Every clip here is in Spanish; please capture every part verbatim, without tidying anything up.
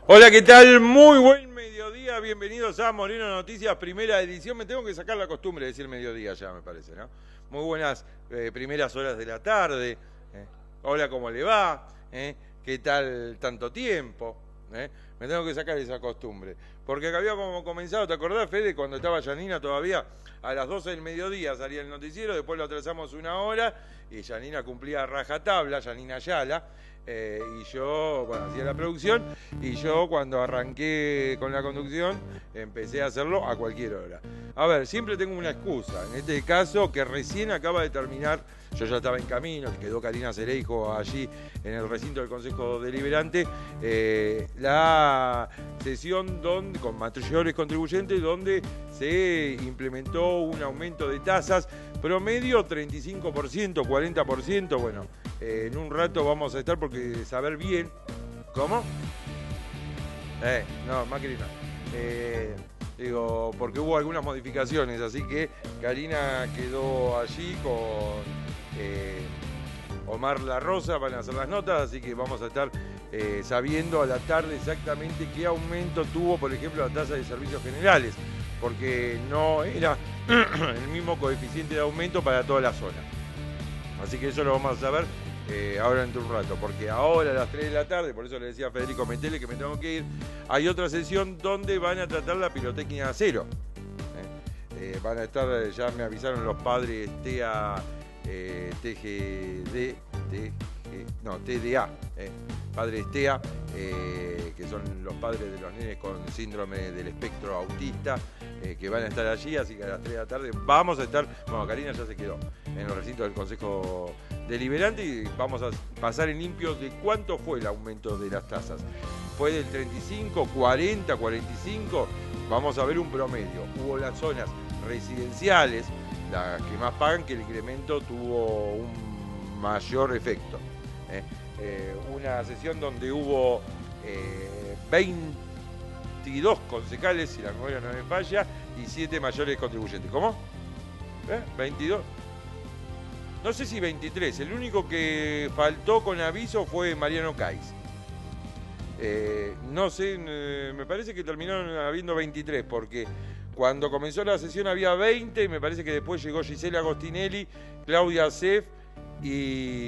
Hola, ¿qué tal? Muy buen mediodía, bienvenidos a Moreno Noticias, primera edición. Me tengo que sacar la costumbre de decir mediodía ya, me parece, ¿no? Muy buenas eh, primeras horas de la tarde. ¿eh? Hola, ¿cómo le va? ¿Eh? ¿Qué tal tanto tiempo? ¿Eh? Me tengo que sacar esa costumbre. Porque acá había como comenzado, ¿te acordás, Fede, cuando estaba Yanina todavía? A las doce del mediodía salía el noticiero, después lo atrasamos una hora y Yanina cumplía rajatabla, Yanina Ayala. Eh, y yo, bueno, hacía la producción y yo cuando arranqué con la conducción empecé a hacerlo a cualquier hora. A ver, siempre tengo una excusa, en este caso que recién acaba de terminar, yo ya estaba en camino, quedó Karina Cereijo allí en el recinto del Consejo Deliberante, eh, la sesión donde, con mayores contribuyentes donde se implementó un aumento de tasas, promedio treinta y cinco por ciento, cuarenta por ciento, bueno, eh, en un rato vamos a estar porque saber bien, ¿cómo? Eh, no, Macri no. Eh, digo, porque hubo algunas modificaciones, así que Karina quedó allí con eh, Omar La Rosa, van a hacer las notas, así que vamos a estar eh, sabiendo a la tarde exactamente qué aumento tuvo, por ejemplo, la tasa de servicios generales, porque no era el mismo coeficiente de aumento para toda la zona. Así que eso lo vamos a saber eh, ahora dentro de un rato, porque ahora a las tres de la tarde, por eso le decía a Federico Metele que me tengo que ir, hay otra sesión donde van a tratar la pirotecnia a cero. Eh, eh, van a estar, ya me avisaron los padres T A, eh, T G D, T G, no, T D A, eh, padres T A, eh, que son los padres de los nenes con síndrome del espectro autista, eh, que van a estar allí, así que a las tres de la tarde vamos a estar, bueno, Karina ya se quedó en el recinto del Consejo Deliberante y vamos a pasar en limpio de cuánto fue el aumento de las tasas. ¿Fue del treinta y cinco, cuarenta, cuarenta y cinco? Vamos a ver un promedio. Hubo las zonas residenciales, las que más pagan, que el incremento tuvo un mayor efecto. ¿eh? Eh, una sesión donde hubo eh, veintidós concejales, si la memoria no me falla, y siete mayores contribuyentes. ¿Cómo? ¿Eh? ¿veintidós? No sé si veintitrés, el único que faltó con aviso fue Mariano Cais. Eh, no sé, eh, me parece que terminaron habiendo veintitrés, porque cuando comenzó la sesión había veinte, y me parece que después llegó Gisela Agostinelli, Claudia Sef y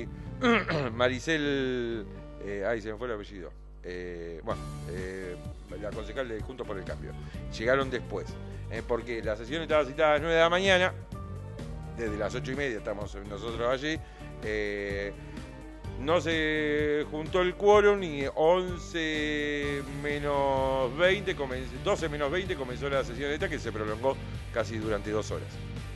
Maricel, eh, ay, se me fue el apellido, eh, bueno, eh, la concejal de Juntos por el Cambio. Llegaron después, eh, porque la sesión estaba citada a las nueve de la mañana, desde las ocho y media estamos nosotros allí, eh, no se juntó el quórum y once menos veinte, doce menos veinte comenzó la sesión esta, que se prolongó casi durante dos horas.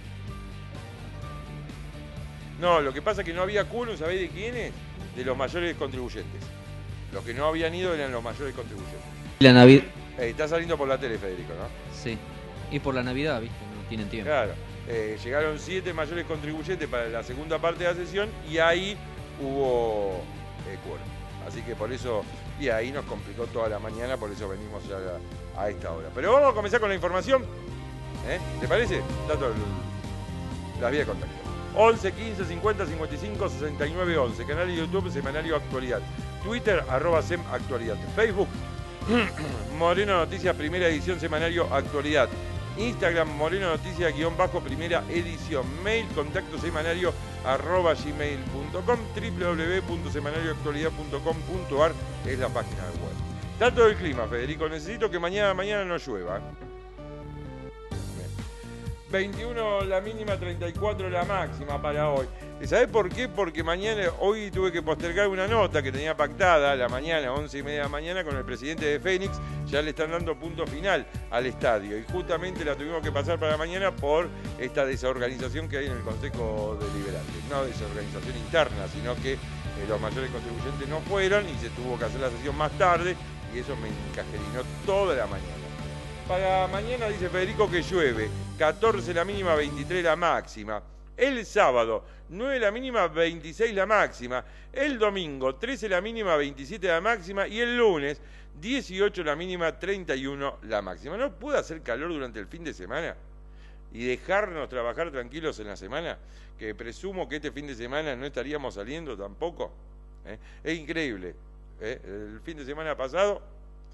No, lo que pasa es que no había quórum, ¿sabéis de quiénes? De los mayores contribuyentes. Los que no habían ido eran los mayores contribuyentes. La Navidad. Eh, está saliendo por la tele, Federico, ¿no? Sí. Y por la Navidad, ¿viste? No tienen tiempo. Claro. Eh, llegaron siete mayores contribuyentes para la segunda parte de la sesión y ahí hubo eh, quórum. Así que por eso, y ahí nos complicó toda la mañana, por eso venimos ya a, a esta hora. Pero vamos a comenzar con la información. ¿Eh? ¿Te parece? Dato las vías de contacto. once, quince, cincuenta, cincuenta y cinco, sesenta y nueve, once. Canal de YouTube, Semanario Actualidad. Twitter, arroba Sem Actualidad. Facebook, Moreno Noticias, primera edición, Semanario Actualidad. Instagram, Moreno Noticias, guión bajo, primera edición. Mail, contacto semanario, arroba gmail punto com, doble u doble u doble u punto semanario actualidad punto com punto ar es la página web. Dato del clima, Federico, necesito que mañana, mañana no llueva. veintiuno la mínima, treinta y cuatro la máxima para hoy. ¿Y sabés por qué? Porque mañana, hoy tuve que postergar una nota que tenía pactada a la mañana, once y media de la mañana, con el presidente de Fénix. Ya le están dando punto final al estadio y justamente la tuvimos que pasar para mañana por esta desorganización que hay en el Consejo Deliberante. No desorganización interna, sino que eh, los mayores contribuyentes no fueron y se tuvo que hacer la sesión más tarde y eso me encajerinó toda la mañana. Para mañana dice Federico que llueve, catorce la mínima, veintitrés la máxima. El sábado, nueve la mínima, veintiséis la máxima. El domingo, trece la mínima, veintisiete la máxima. Y el lunes, dieciocho la mínima, treinta y uno la máxima. ¿No puede hacer calor durante el fin de semana? Y dejarnos trabajar tranquilos en la semana, que presumo que este fin de semana no estaríamos saliendo tampoco. ¿Eh? Es increíble. ¿Eh? El fin de semana pasado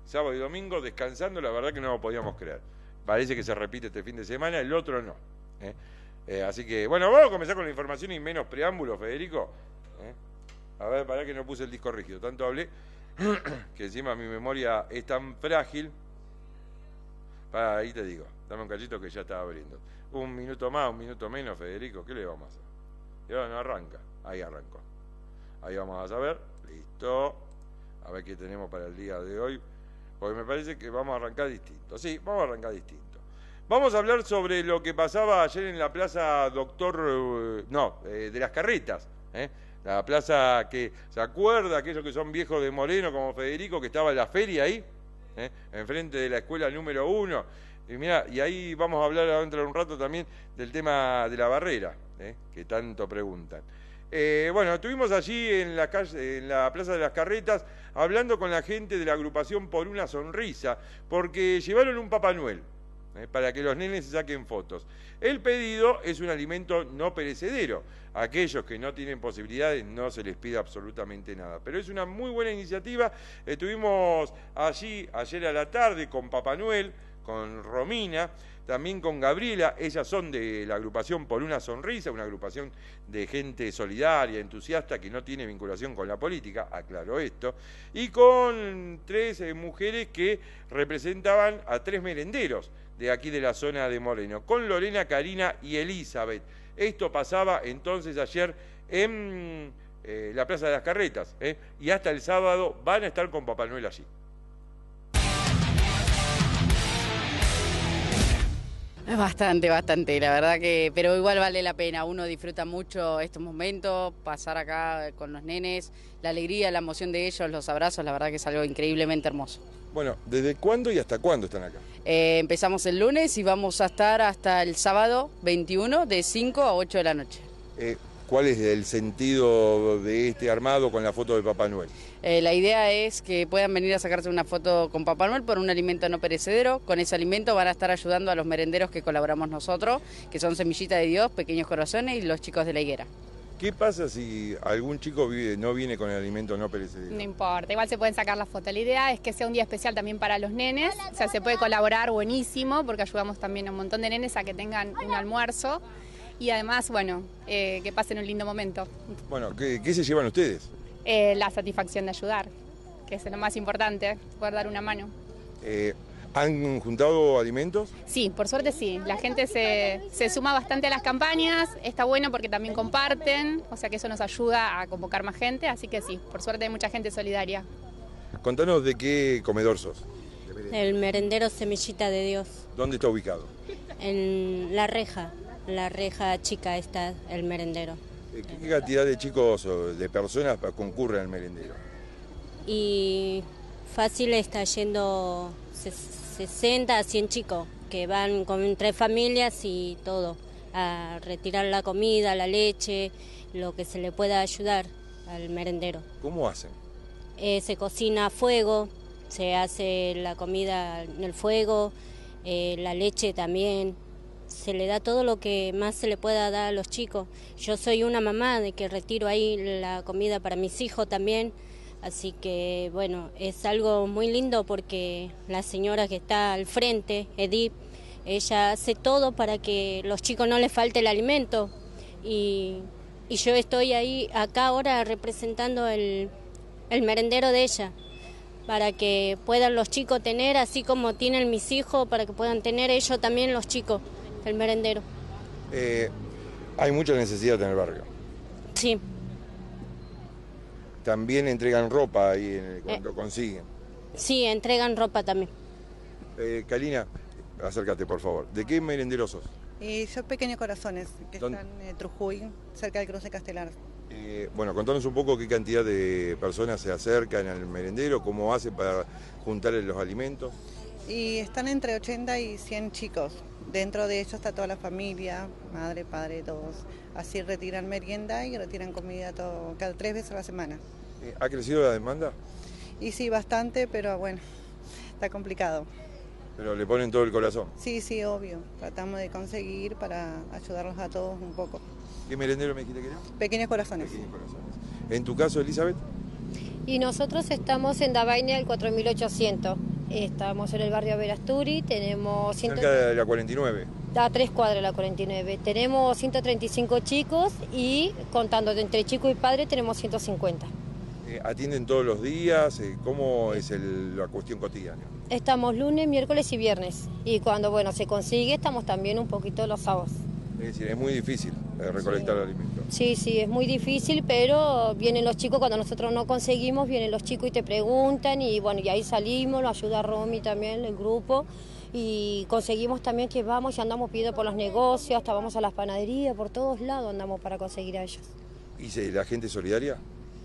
sábado y domingo, descansando, la verdad que no lo podíamos creer. Parece que se repite este fin de semana, el otro no. ¿eh? Eh, así que, bueno, vamos a comenzar con la información y menos preámbulos, Federico. ¿eh? A ver, para que no puse el disco rígido. Tanto hablé que encima mi memoria es tan frágil. Para ahí te digo, dame un cachito que ya está abriendo. Un minuto más, un minuto menos, Federico, ¿qué le vamos a hacer? Y ahora no arranca. Ahí arrancó. Ahí vamos a saber. Listo. A ver qué tenemos para el día de hoy. Porque me parece que vamos a arrancar distinto. Sí, vamos a arrancar distinto. Vamos a hablar sobre lo que pasaba ayer en la plaza Doctor... Eh, no, eh, de las Carretas. ¿eh? La plaza que se acuerda, aquellos que son viejos de Moreno como Federico, que estaba en la feria ahí, ¿eh? enfrente de la escuela número uno. Y mira, y ahí vamos a hablar dentro de un rato también del tema de la barrera, ¿eh? que tanto preguntan. Eh, bueno, estuvimos allí en la calle, en la Plaza de las Carretas, hablando con la gente de la agrupación Por una Sonrisa, porque llevaron un Papá Noel, ¿eh? para que los nenes se saquen fotos. El pedido es un alimento no perecedero. A aquellos que no tienen posibilidades no se les pide absolutamente nada. Pero es una muy buena iniciativa. Estuvimos allí ayer a la tarde con Papá Noel, con Romina, también con Gabriela. Ellas son de la agrupación Por una Sonrisa, una agrupación de gente solidaria, entusiasta, que no tiene vinculación con la política, aclaro esto, y con tres eh, mujeres que representaban a tres merenderos de aquí de la zona de Moreno, con Lorena, Karina y Elizabeth. Esto pasaba entonces ayer en eh, la Plaza de las Carretas, ¿eh? y hasta el sábado van a estar con Papá Noel allí. Bastante, bastante, la verdad que, pero igual vale la pena, uno disfruta mucho estos momentos, pasar acá con los nenes, la alegría, la emoción de ellos, los abrazos, la verdad que es algo increíblemente hermoso. Bueno, ¿desde cuándo y hasta cuándo están acá? Eh, empezamos el lunes y vamos a estar hasta el sábado veintiuno de cinco a ocho de la noche. Eh, ¿Cuál es el sentido de este armado con la foto de Papá Noel? Eh, la idea es que puedan venir a sacarse una foto con Papá Noel por un alimento no perecedero. Con ese alimento van a estar ayudando a los merenderos que colaboramos nosotros, que son Semillita de Dios, Pequeños Corazones y los chicos de la Higuera. ¿Qué pasa si algún chico vive, no viene con el alimento no perecedero? No importa, igual se pueden sacar la foto. La idea es que sea un día especial también para los nenes. O sea, se puede colaborar buenísimo porque ayudamos también a un montón de nenes a que tengan un almuerzo. Y además, bueno, eh, que pasen un lindo momento. Bueno, ¿qué, qué se llevan ustedes? Eh, la satisfacción de ayudar, que es lo más importante, poder dar una mano. Eh, ¿Han juntado alimentos? Sí, por suerte sí. La gente se, se suma bastante a las campañas, está bueno porque también comparten, o sea que eso nos ayuda a convocar más gente, así que sí, por suerte hay mucha gente solidaria. Contanos de qué comedor sos. El merendero Semillita de Dios. ¿Dónde está ubicado? En La Reja, La Reja chica está el merendero. ¿Qué cantidad de chicos o de personas concurren al merendero? Y fácil está yendo sesenta a cien chicos que van con tres familias y todo, a retirar la comida, la leche, lo que se le pueda ayudar al merendero. ¿Cómo hacen? Eh, se cocina a fuego, se hace la comida en el fuego, eh, la leche también. Se le da todo lo que más se le pueda dar a los chicos. Yo soy una mamá de que retiro ahí la comida para mis hijos también, así que bueno, es algo muy lindo porque la señora que está al frente, Edith, ella hace todo para que los chicos no les falte el alimento y, y yo estoy ahí acá ahora representando el, el merendero de ella, para que puedan los chicos tener, así como tienen mis hijos, para que puedan tener ellos también los chicos. El merendero. Eh, hay mucha necesidad en el barrio. Sí. También entregan ropa ahí en el, cuando eh, consiguen. Sí, entregan ropa también. Eh, Karina, acércate por favor. ¿De qué merendero sos? Eh, yo Pequeños Corazones, que ¿Dónde? están en eh, Trujuy, cerca del cruce Castelar. Eh, bueno, contanos un poco qué cantidad de personas se acercan al merendero, cómo hacen para juntar los alimentos. Y están entre ochenta y cien chicos. Dentro de ellos está toda la familia, madre, padre, todos. Así retiran merienda y retiran comida todo, cada tres veces a la semana. Eh, ¿Ha crecido la demanda? Y sí, bastante, pero bueno, está complicado. Pero le ponen todo el corazón. Sí, sí, obvio. Tratamos de conseguir para ayudarlos a todos un poco. ¿Qué merendero me dijiste que era? Pequeños Corazones. Pequeños Corazones. En tu caso, Elizabeth. Y nosotros estamos en Davaina el cuatro mil ochocientos. Estamos en el barrio Verasturi, tenemos... cien... Cerca de la cuarenta y nueve. A tres cuadras de la cuarenta y nueve. Tenemos ciento treinta y cinco chicos y contando entre chico y padre tenemos ciento cincuenta. Eh, ¿Atienden todos los días? Eh, ¿Cómo es el, la cuestión cotidiana? Estamos lunes, miércoles y viernes. Y cuando bueno se consigue, estamos también un poquito los sábados. Es decir, es muy difícil eh, recolectar sí. el alimento. Sí, sí, es muy difícil, pero vienen los chicos, cuando nosotros no conseguimos, vienen los chicos y te preguntan, y bueno, y ahí salimos, lo ayuda Romy también, el grupo, y conseguimos también que vamos y andamos pidiendo por los negocios, hasta vamos a las panaderías, por todos lados andamos para conseguir a ellos. ¿Y se, la gente solidaria?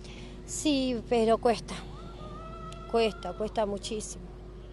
Sí, pero cuesta, cuesta, cuesta muchísimo.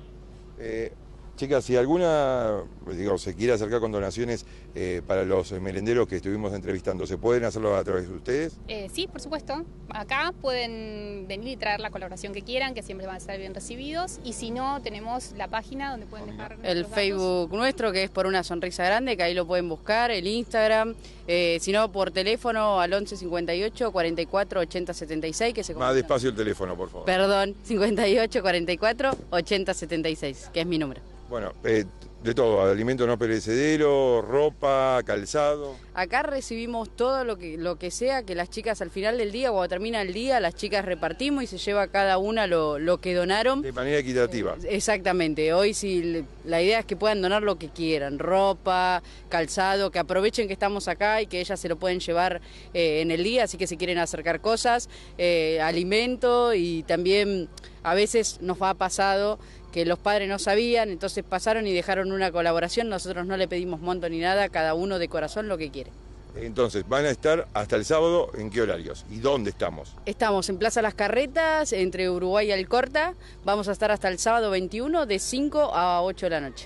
Eh, chicas, si alguna digo, se quiere acercar con donaciones eh, para los merenderos que estuvimos entrevistando, ¿se pueden hacerlo a través de ustedes? Eh, sí, por supuesto. Acá pueden venir y traer la colaboración que quieran, que siempre van a ser bien recibidos. Y si no, tenemos la página donde pueden dejar el Facebook datos. Nuestro, que es Por una Sonrisa Grande, que ahí lo pueden buscar, el Instagram, eh, si no, por teléfono al once cincuenta y ocho cuarenta y cuatro ochenta setenta y seis. Que se Más despacio el teléfono, por favor. Perdón, cincuenta y ocho cuarenta y cuatro ochenta setenta y seis, que es mi número. Bueno, eh, de todo, alimento no perecedero, ropa, calzado. Acá recibimos todo lo que, lo que sea, que las chicas al final del día, cuando termina el día, las chicas repartimos y se lleva cada una lo, lo que donaron. De manera equitativa. Eh, exactamente, hoy sí, la idea es que puedan donar lo que quieran, ropa, calzado, que aprovechen que estamos acá y que ellas se lo pueden llevar eh, en el día, así que si quieren acercar cosas, eh, alimento, y también a veces nos ha pasado que los padres no sabían, entonces pasaron y dejaron una colaboración, nosotros no le pedimos monto ni nada, cada uno de corazón lo que quiere. Entonces, ¿van a estar hasta el sábado en qué horarios? ¿Y dónde estamos? Estamos en Plaza Las Carretas, entre Uruguay y Alcorta, vamos a estar hasta el sábado veintiuno de cinco a ocho de la noche.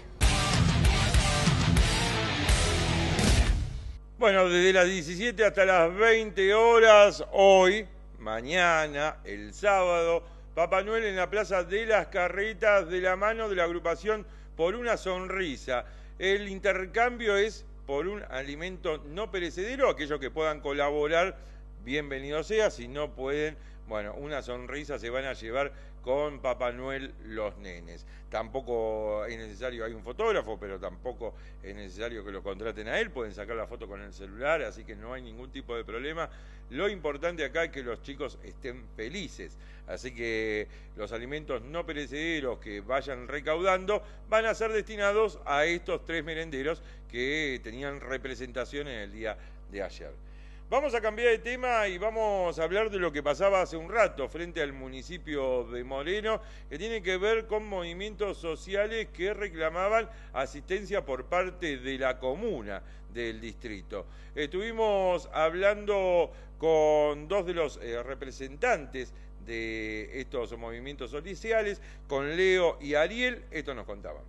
Bueno, desde las diecisiete hasta las veinte horas, hoy, mañana, el sábado, Papá Noel en la Plaza de las Carretas, de la mano de la agrupación Por una Sonrisa. El intercambio es por un alimento no perecedero. Aquellos que puedan colaborar, bienvenido sea. Si no pueden, bueno, una sonrisa se van a llevar con Papá Noel los nenes. Tampoco es necesario, hay un fotógrafo, pero tampoco es necesario que lo contraten a él. Pueden sacar la foto con el celular, así que no hay ningún tipo de problema. Lo importante acá es que los chicos estén felices. Así que los alimentos no perecederos que vayan recaudando van a ser destinados a estos tres merenderos que tenían representación en el día de ayer. Vamos a cambiar de tema y vamos a hablar de lo que pasaba hace un rato frente al municipio de Moreno, que tiene que ver con movimientos sociales que reclamaban asistencia por parte de la comuna del distrito. Estuvimos hablando con dos de los eh, representantes de estos movimientos sociales, con Leo y Ariel. Esto nos contaban.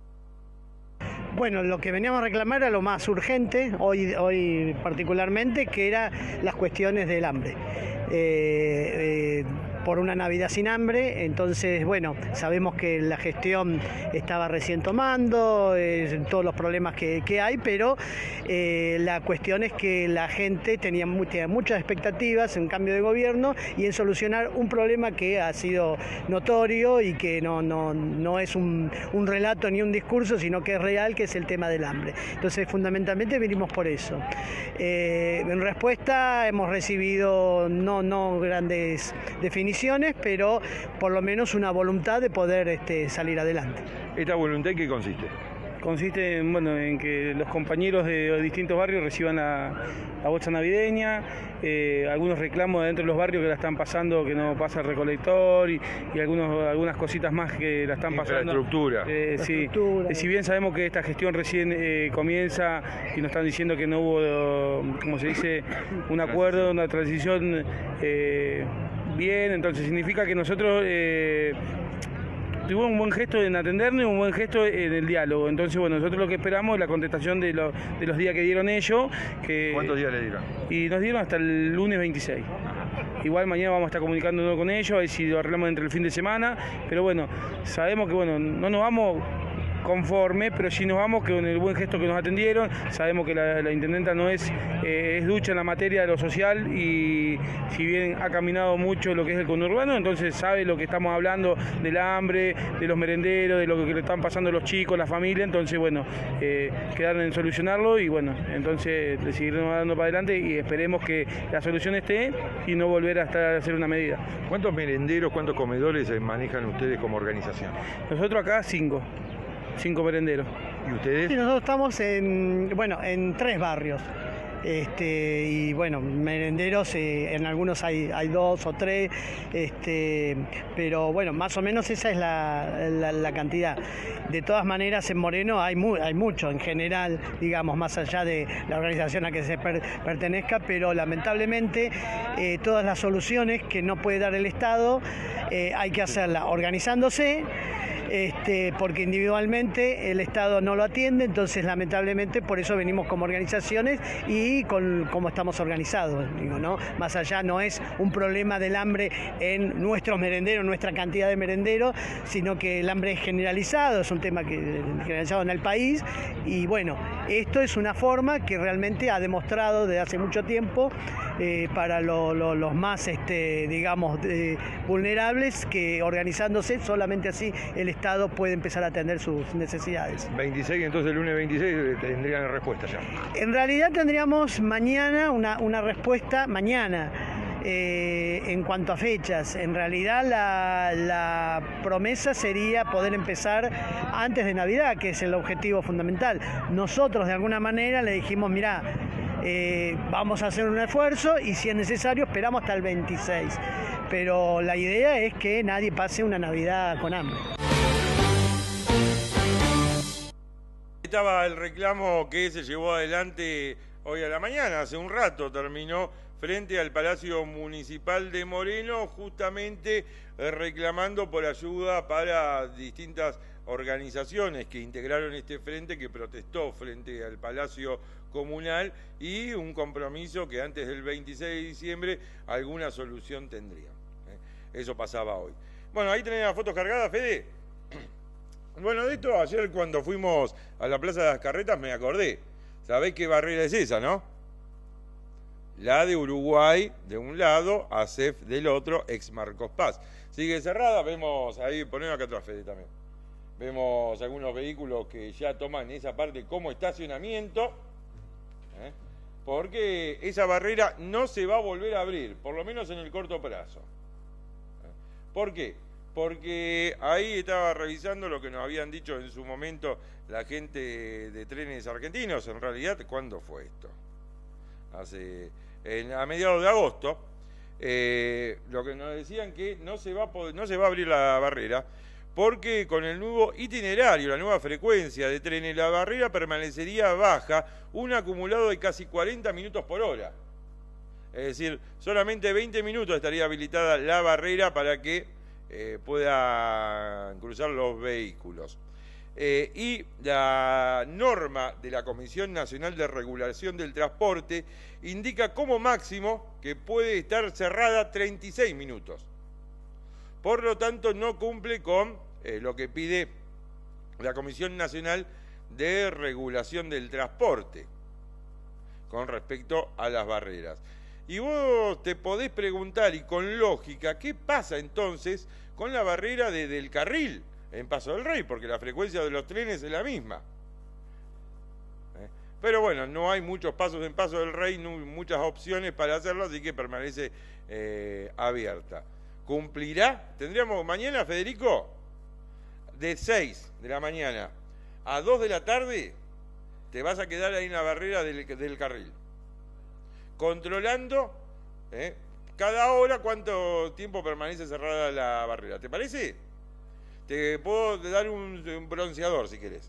Bueno, lo que veníamos a reclamar era lo más urgente, hoy, hoy particularmente, que eran las cuestiones del hambre. Eh, eh, por una Navidad sin hambre, entonces, bueno, sabemos que la gestión estaba recién tomando, eh, todos los problemas que, que hay, pero eh, la cuestión es que la gente tenía, tenía muchas expectativas en cambio de gobierno y en solucionar un problema que ha sido notorio y que no, no, no es un, un relato ni un discurso, sino que es real, que es el tema del hambre. Entonces, fundamentalmente venimos por eso. Eh, en respuesta hemos recibido no, no grandes definiciones, pero por lo menos una voluntad de poder este, salir adelante. ¿Esta voluntad en qué consiste? Consiste en, bueno, en que los compañeros de los distintos barrios reciban la, la bolsa navideña, eh, algunos reclamos de dentro de los barrios que la están pasando, que no pasa el recolector, y, y algunos, algunas cositas más que la están pasando. Infraestructura. Eh, sí. Eh, si bien sabemos que esta gestión recién eh, comienza y nos están diciendo que no hubo, como se dice, un acuerdo, una transición eh, bien, entonces significa que nosotros eh, tuvimos un buen gesto en atendernos y un buen gesto en el diálogo. Entonces, bueno, nosotros lo que esperamos es la contestación de, lo, de los días que dieron ellos. Que, ¿Cuántos días le dieron? Y nos dieron hasta el lunes veintiséis. Igual mañana vamos a estar comunicándonos con ellos, a ver si lo arreglamos entre el fin de semana. Pero bueno, sabemos que bueno, no nos vamos conforme, pero si nos vamos con el buen gesto que nos atendieron. Sabemos que la, la intendenta no es, eh, es ducha en la materia de lo social, y si bien ha caminado mucho lo que es el conurbano, entonces sabe lo que estamos hablando del hambre, de los merenderos, de lo que le están pasando los chicos, la familia. Entonces, bueno, eh, quedaron en solucionarlo, y bueno, entonces le seguiremos dando para adelante y esperemos que la solución esté y no volver a, estar, a hacer una medida. ¿Cuántos merenderos, cuántos comedores manejan ustedes como organización? Nosotros acá cinco, cinco merenderos. ¿Y ustedes? Sí, nosotros estamos en, bueno, en tres barrios. Este, y bueno, merenderos, eh, en algunos hay, hay dos o tres, este, pero bueno, más o menos esa es la, la, la cantidad. De todas maneras, en Moreno hay, mu hay mucho en general, digamos, más allá de la organización a que se per pertenezca, pero lamentablemente eh, todas las soluciones que no puede dar el Estado eh, hay que hacerlas organizándose. Este, porque individualmente el Estado no lo atiende, entonces lamentablemente por eso venimos como organizaciones y con cómo estamos organizados, digo, ¿no? Más allá no es un problema del hambre en nuestros merenderos, nuestra cantidad de merenderos, sino que el hambre es generalizado, es un tema que generalizado en el país, y bueno, esto es una forma que realmente ha demostrado desde hace mucho tiempo eh, para lo, lo, los más, este, digamos, eh, vulnerables, que organizándose solamente así el Estado puede empezar a atender sus necesidades. veintiséis, entonces el lunes veintiséis tendrían respuesta ya. En realidad tendríamos mañana una, una respuesta, mañana, eh, en cuanto a fechas. En realidad la, la promesa sería poder empezar antes de Navidad, que es el objetivo fundamental. Nosotros de alguna manera le dijimos, mirá, eh, vamos a hacer un esfuerzo y si es necesario esperamos hasta el veintiséis. Pero la idea es que nadie pase una Navidad con hambre. Estaba el reclamo que se llevó adelante hoy a la mañana, hace un rato terminó, frente al Palacio Municipal de Moreno, justamente eh, reclamando por ayuda para distintas organizaciones que integraron este frente, que protestó frente al Palacio Comunal, y un compromiso que antes del veintiséis de diciembre alguna solución tendría. ¿eh? Eso pasaba hoy. Bueno, ahí tenés las fotos cargadas, Fede. Bueno, de esto ayer cuando fuimos a la Plaza de las Carretas me acordé. ¿Sabés qué barrera es esa, no? La de Uruguay de un lado, A S E F del otro, ex Marcos Paz. Sigue cerrada, vemos ahí, ponemos acá atrás, Fede, también. Vemos algunos vehículos que ya toman esa parte como estacionamiento, ¿eh? Porque esa barrera no se va a volver a abrir, por lo menos en el corto plazo. ¿Eh? ¿Por qué? Porque ahí estaba revisando lo que nos habían dicho en su momento la gente de Trenes Argentinos. En realidad, ¿cuándo fue esto? Hace, en, a mediados de agosto, eh, lo que nos decían que no se, va a poder, no se va a abrir la barrera, porque con el nuevo itinerario, la nueva frecuencia de trenes, la barrera permanecería baja, un acumulado de casi cuarenta minutos por hora. Es decir, solamente veinte minutos estaría habilitada la barrera para que Eh, puedan cruzar los vehículos. Eh, y la norma de la Comisión Nacional de Regulación del Transporte indica como máximo que puede estar cerrada treinta y seis minutos. Por lo tanto, no cumple con eh, lo que pide la Comisión Nacional de Regulación del Transporte con respecto a las barreras. Y vos te podés preguntar, y con lógica, ¿qué pasa entonces con la barrera de, del carril en Paso del Rey? Porque la frecuencia de los trenes es la misma. ¿Eh? Pero bueno, no hay muchos pasos en Paso del Rey, no, muchas opciones para hacerlo, así que permanece eh, abierta. ¿Cumplirá? Tendríamos mañana, Federico, de seis de la mañana a dos de la tarde, te vas a quedar ahí en la barrera del, del carril, controlando ¿eh? cada hora cuánto tiempo permanece cerrada la barrera. ¿Te parece? Te puedo dar un, un bronceador si querés.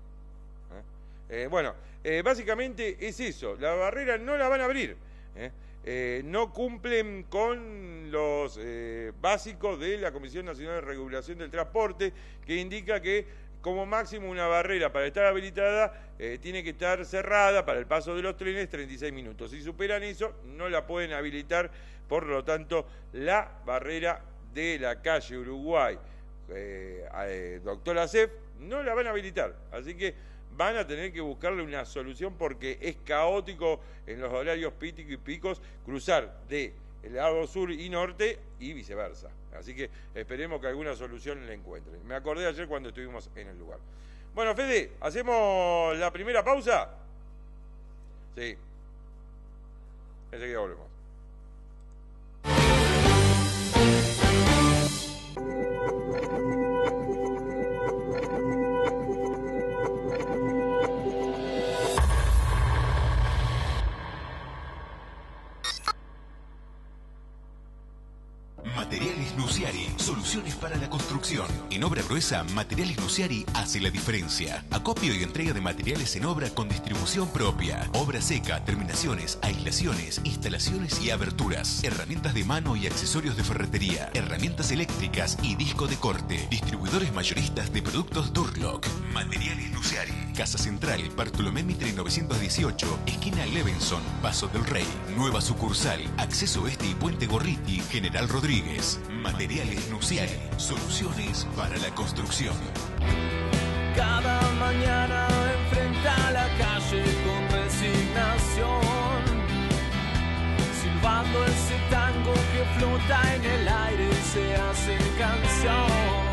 ¿Eh? Eh, bueno, eh, básicamente es eso. La barrera no la van a abrir. ¿eh? Eh, no cumplen con los eh, básicos de la Comisión Nacional de Regulación del Transporte, que indica que como máximo una barrera para estar habilitada eh, tiene que estar cerrada para el paso de los trenes treinta y seis minutos. Si superan eso, no la pueden habilitar. Por lo tanto, la barrera de la calle Uruguay, eh, eh, Doctor A S E F, no la van a habilitar. Así que van a tener que buscarle una solución porque es caótico en los horarios píticos y picos cruzar de el lado sur y norte y viceversa. Así que esperemos que alguna solución la encuentren. Me acordé ayer cuando estuvimos en el lugar. Bueno, Fede, ¿hacemos la primera pausa? Sí. Enseguida volvemos. Materiales Nuciari, soluciones para la construcción. En obra gruesa, Materiales Nuciari hace la diferencia. Acopio y entrega de materiales en obra con distribución propia. Obra seca, terminaciones, aislaciones, instalaciones y aberturas. Herramientas de mano y accesorios de ferretería. Herramientas eléctricas y disco de corte. Distribuidores mayoristas de productos Durlock. Materiales Nuciari. Casa Central, Bartolomé Mitre novecientos dieciocho, esquina Levenson, Paso del Rey. Nueva sucursal, Acceso Este y Puente Gorriti, General Rodríguez. Materiales Nuciari, soluciones para la construcción. Cada mañana enfrenta la calle con resignación, silbando ese tango que flota en el aire y se hace canción.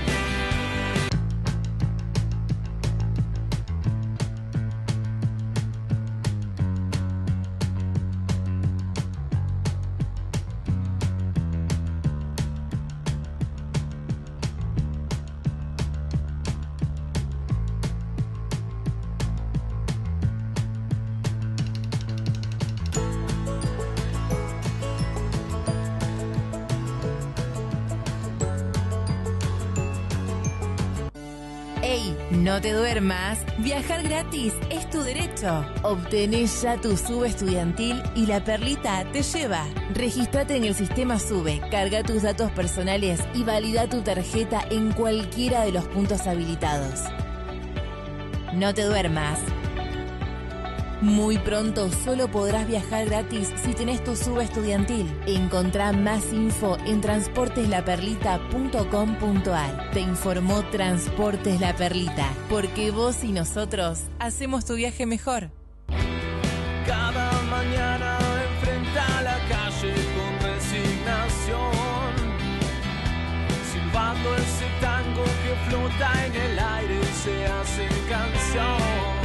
No te duermas, viajar gratis es tu derecho. Obtenés ya tu SUBE estudiantil y la perlita te lleva. Regístrate en el sistema SUBE, carga tus datos personales y valida tu tarjeta en cualquiera de los puntos habilitados. No te duermas. Muy pronto solo podrás viajar gratis si tenés tu SUBE estudiantil. Encontrá más info en transportes la perlita punto com punto a r. Te informó Transportes La Perlita, porque vos y nosotros hacemos tu viaje mejor. Cada mañana enfrenta la calle con resignación, silbando ese tango que flota en el aire y se hace canción.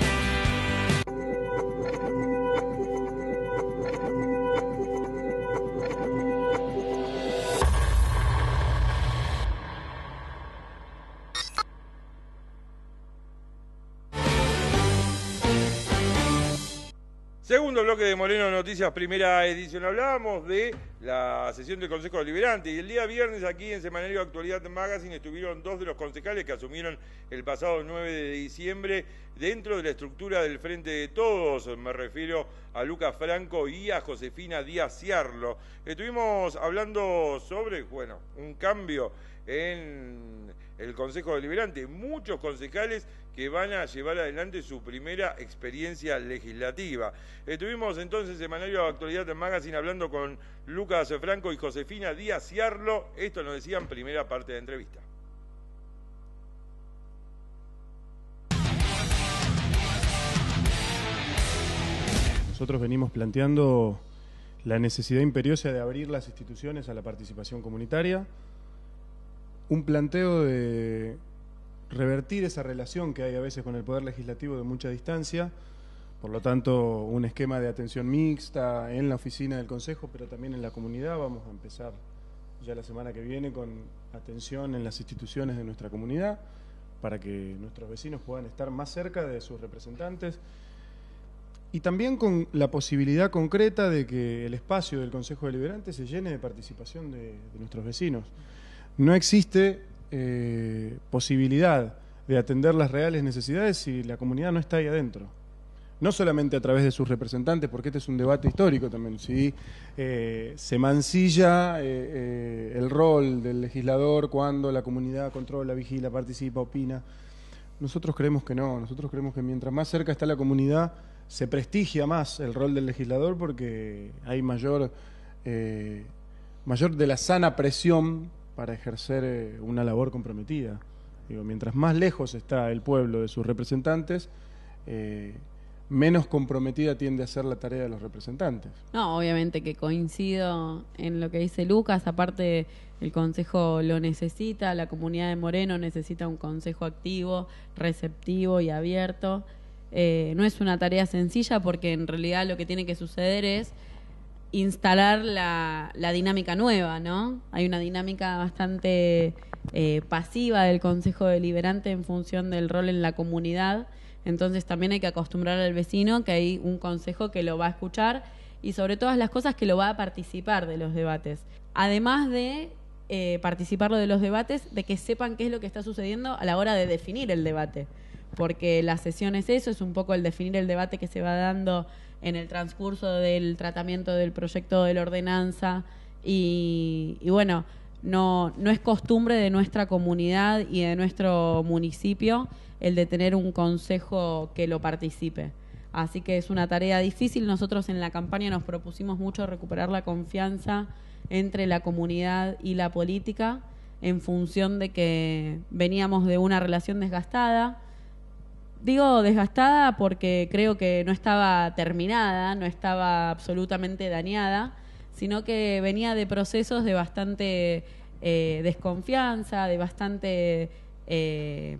Segundo bloque de Moreno Noticias, primera edición. Hablábamos de la sesión del Consejo Deliberante y el día viernes aquí en Semanario Actualidad Magazine estuvieron dos de los concejales que asumieron el pasado nueve de diciembre dentro de la estructura del Frente de Todos. Me refiero a Lucas Franco y a Josefina Díaz Ciarlo. Estuvimos hablando sobre, bueno, un cambio en el Consejo Deliberante. Muchos concejales que van a llevar adelante su primera experiencia legislativa. Estuvimos entonces en Semanario Actualidad Magazine hablando con Lucas Franco y Josefina Díaz Ciarlo. Esto nos decían primera parte de la entrevista. Nosotros venimos planteando la necesidad imperiosa de abrir las instituciones a la participación comunitaria, un planteo de revertir esa relación que hay a veces con el Poder Legislativo de mucha distancia, por lo tanto un esquema de atención mixta en la oficina del Consejo, pero también en la comunidad. Vamos a empezar ya la semana que viene con atención en las instituciones de nuestra comunidad, para que nuestros vecinos puedan estar más cerca de sus representantes, y también con la posibilidad concreta de que el espacio del Consejo Deliberante se llene de participación de, de nuestros vecinos. No existe eh, posibilidad de atender las reales necesidades si la comunidad no está ahí adentro. No solamente a través de sus representantes, porque este es un debate histórico también, si eh, se mancilla eh, eh, el rol del legislador cuando la comunidad controla, vigila, participa, opina. Nosotros creemos que no, nosotros creemos que mientras más cerca está la comunidad, se prestigia más el rol del legislador porque hay mayor, eh, mayor de la sana presión para ejercer eh, una labor comprometida Digo, mientras más lejos está el pueblo de sus representantes, eh, menos comprometida tiende a ser la tarea de los representantes. No, obviamente que coincido en lo que dice Lucas, aparte el Consejo lo necesita, la comunidad de Moreno necesita un Consejo activo, receptivo y abierto. Eh, no es una tarea sencilla porque en realidad lo que tiene que suceder es instalar la, la dinámica nueva, ¿no? Hay una dinámica bastante eh, pasiva del Consejo Deliberante en función del rol en la comunidad. Entonces también hay que acostumbrar al vecino que hay un consejo que lo va a escuchar y sobre todas las cosas que lo va a participar de los debates. Además de eh, participar de los debates, de que sepan qué es lo que está sucediendo a la hora de definir el debate. Porque la sesión es eso, es un poco el definir el debate que se va dando en el transcurso del tratamiento del proyecto de la ordenanza y, y bueno, no, no es costumbre de nuestra comunidad y de nuestro municipio el de tener un consejo que lo participe. Así que es una tarea difícil. Nosotros en la campaña nos propusimos mucho recuperar la confianza entre la comunidad y la política en función de que veníamos de una relación desgastada. Digo desgastada porque creo que no estaba terminada, no estaba absolutamente dañada, sino que venía de procesos de bastante eh, desconfianza, de bastante... Eh,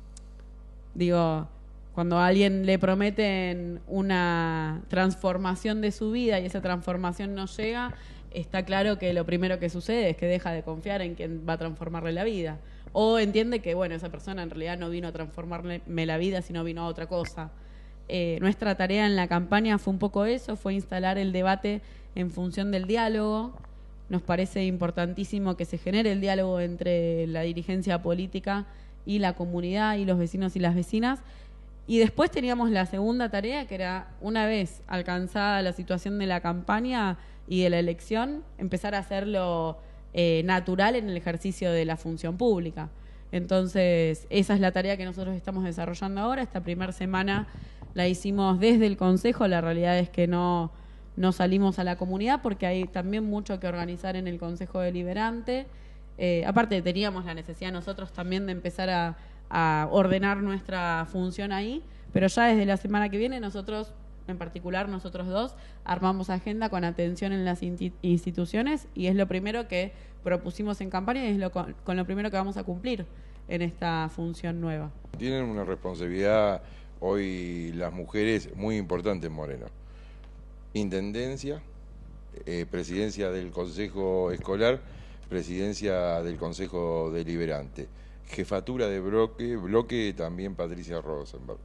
digo, cuando a alguien le prometen una transformación de su vida y esa transformación no llega, está claro que lo primero que sucede es que deja de confiar en quien va a transformarle la vida. O entiende que, bueno, esa persona en realidad no vino a transformarme la vida, sino vino a otra cosa. Eh, nuestra tarea en la campaña fue un poco eso, fue instalar el debate en función del diálogo. Nos parece importantísimo que se genere el diálogo entre la dirigencia política y la comunidad y los vecinos y las vecinas. Y después teníamos la segunda tarea, que era, una vez alcanzada la situación de la campaña y de la elección, empezar a hacerlo eh, natural en el ejercicio de la función pública. Entonces, esa es la tarea que nosotros estamos desarrollando ahora. Esta primera semana la hicimos desde el Consejo. La realidad es que no, no salimos a la comunidad porque hay también mucho que organizar en el Consejo Deliberante. Eh, aparte teníamos la necesidad nosotros también de empezar a, a ordenar nuestra función ahí, pero ya desde la semana que viene nosotros, en particular nosotros dos, armamos agenda con atención en las instituciones y es lo primero que propusimos en campaña y es lo con, con lo primero que vamos a cumplir en esta función nueva. Tienen una responsabilidad hoy las mujeres muy importante en Moreno. Intendencia, eh, presidencia del Consejo Escolar, presidencia del Consejo Deliberante, jefatura de bloque, bloque también Patricia Rosenberg.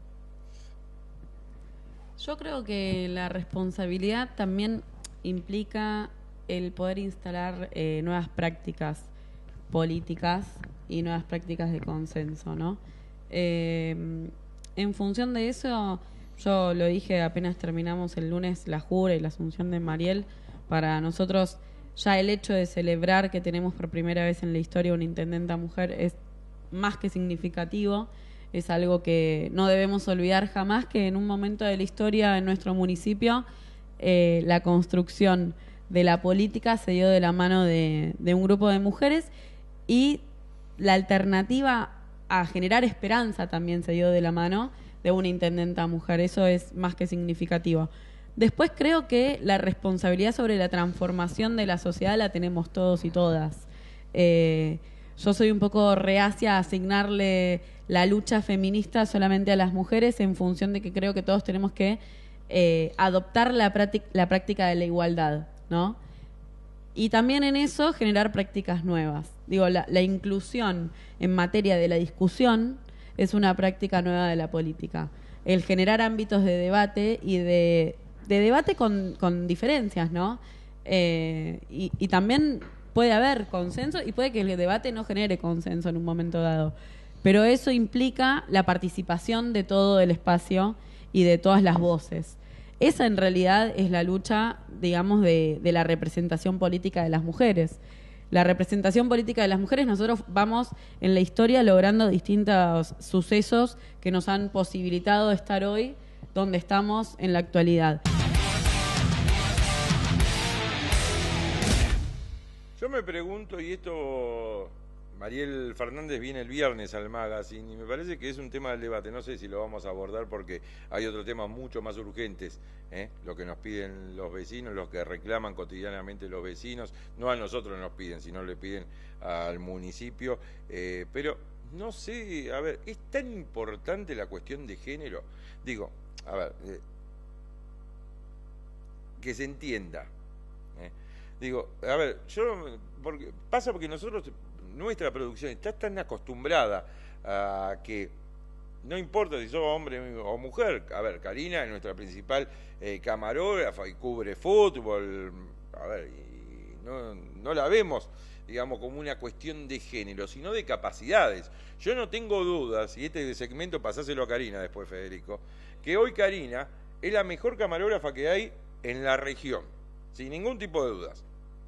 Yo creo que la responsabilidad también implica el poder instalar eh, nuevas prácticas políticas y nuevas prácticas de consenso, ¿no? Eh, en función de eso, yo lo dije apenas terminamos el lunes la jura y la asunción de Mariel. Para nosotros ya el hecho de celebrar que tenemos por primera vez en la historia una intendenta mujer es más que significativo. Es algo que no debemos olvidar jamás, que en un momento de la historia en nuestro municipio eh, la construcción de la política se dio de la mano de, de un grupo de mujeres y la alternativa a generar esperanza también se dio de la mano de una intendenta mujer. Eso es más que significativo. Después creo que la responsabilidad sobre la transformación de la sociedad la tenemos todos y todas. Eh, yo soy un poco reacia a asignarle la lucha feminista solamente a las mujeres en función de que creo que todos tenemos que eh, adoptar la, práctica, la práctica de la igualdad, ¿no? Y también en eso generar prácticas nuevas. Digo, la, la inclusión en materia de la discusión es una práctica nueva de la política. El generar ámbitos de debate y de, de debate con, con diferencias, ¿no? Eh, y, y también puede haber consenso y puede que el debate no genere consenso en un momento dado. Pero eso implica la participación de todo el espacio y de todas las voces. Esa en realidad es la lucha, digamos, de, de la representación política de las mujeres. La representación política de las mujeres, nosotros vamos en la historia logrando distintos sucesos que nos han posibilitado estar hoy donde estamos en la actualidad. Yo me pregunto, y esto Mariel Fernández viene el viernes al Magazine y me parece que es un tema del debate. No sé si lo vamos a abordar porque hay otros temas mucho más urgentes, ¿eh? Lo que nos piden los vecinos, los que reclaman cotidianamente los vecinos, no a nosotros nos piden, sino le piden al municipio. Eh, pero no sé, a ver, ¿es tan importante la cuestión de género? Digo, a ver, eh, que se entienda. ¿eh? Digo, a ver, yo, porque, pasa porque nosotros, nuestra producción está tan acostumbrada a que no importa si sos hombre o mujer. A ver, Karina es nuestra principal eh, camarógrafa y cubre fútbol. A ver, y no, no la vemos, digamos, como una cuestión de género, sino de capacidades. Yo no tengo dudas, y este segmento pasáselo a Karina después, Federico, que hoy Karina es la mejor camarógrafa que hay en la región, sin ningún tipo de dudas.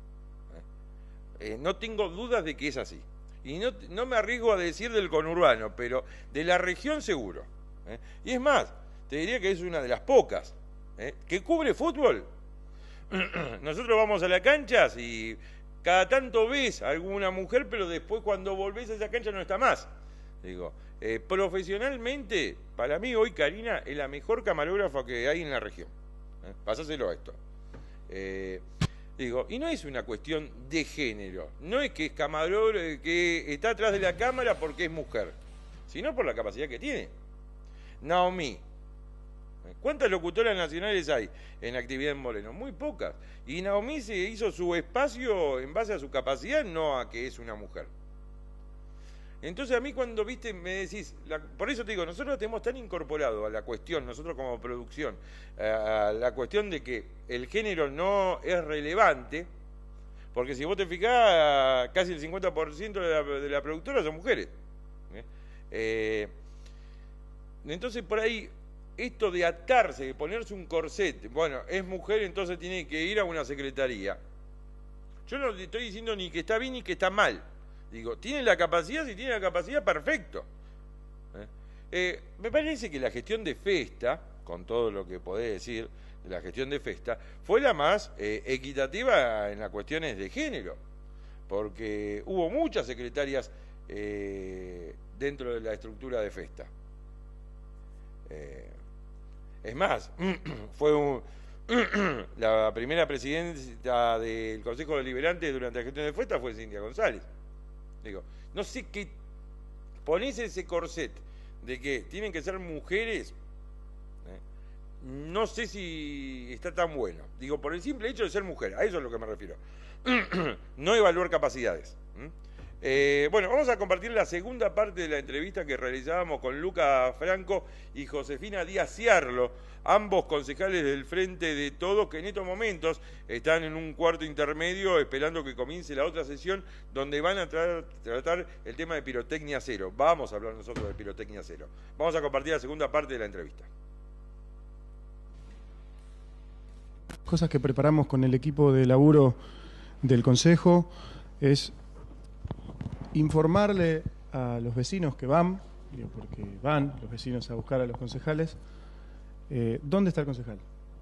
Eh, no tengo dudas de que es así. Y no, no me arriesgo a decir del conurbano, pero de la región seguro. ¿eh? Y es más, te diría que es una de las pocas ¿eh? que cubre fútbol. Nosotros vamos a las canchas y cada tanto ves a alguna mujer, pero después cuando volvés a esa cancha no está más. Digo, eh, profesionalmente, para mí hoy Karina es la mejor camarógrafa que hay en la región. ¿eh? Pasáselo a esto. Eh, Digo, y no es una cuestión de género, no es que es camarógrafo, que está atrás de la cámara porque es mujer, sino por la capacidad que tiene. Naomi, ¿cuántas locutoras nacionales hay en actividad en Moreno? Muy pocas. Y Naomi se hizo su espacio en base a su capacidad, no a que es una mujer. Entonces a mí cuando, viste, me decís, la, por eso te digo, nosotros tenemos tan incorporado a la cuestión, nosotros como producción, a la cuestión de que el género no es relevante, porque si vos te fijás, casi el cincuenta por ciento de la, de la productora son mujeres. ¿eh? Eh, entonces por ahí, esto de atarse, de ponerse un corset, bueno, es mujer, entonces tiene que ir a una secretaría. Yo no te estoy diciendo ni que está bien ni que está mal. Digo, tiene la capacidad, si tiene la capacidad, perfecto. ¿Eh? Eh, me parece que la gestión de Festa, con todo lo que podés decir de la gestión de Festa, fue la más eh, equitativa en las cuestiones de género, porque hubo muchas secretarias eh, dentro de la estructura de Festa. Eh, es más, fue un... la primera presidenta del Consejo Deliberante durante la gestión de Festa fue Cintia González. Digo, no sé qué, ponés ese corset de que tienen que ser mujeres, ¿eh? no sé si está tan bueno. Digo, por el simple hecho de ser mujer, a eso es a lo que me refiero. No evaluar capacidades. ¿eh? Eh, bueno, vamos a compartir la segunda parte de la entrevista que realizábamos con Luca Franco y Josefina Díaz Ciarlo, ambos concejales del Frente de Todos, que en estos momentos están en un cuarto intermedio esperando que comience la otra sesión donde van a tra tratar el tema de pirotecnia cero. Vamos a hablar nosotros de pirotecnia cero. Vamos a compartir la segunda parte de la entrevista. Cosas que preparamos con el equipo de laburo del Consejo es informarle a los vecinos que van, digo, porque van los vecinos a buscar a los concejales, eh, ¿dónde está el concejal?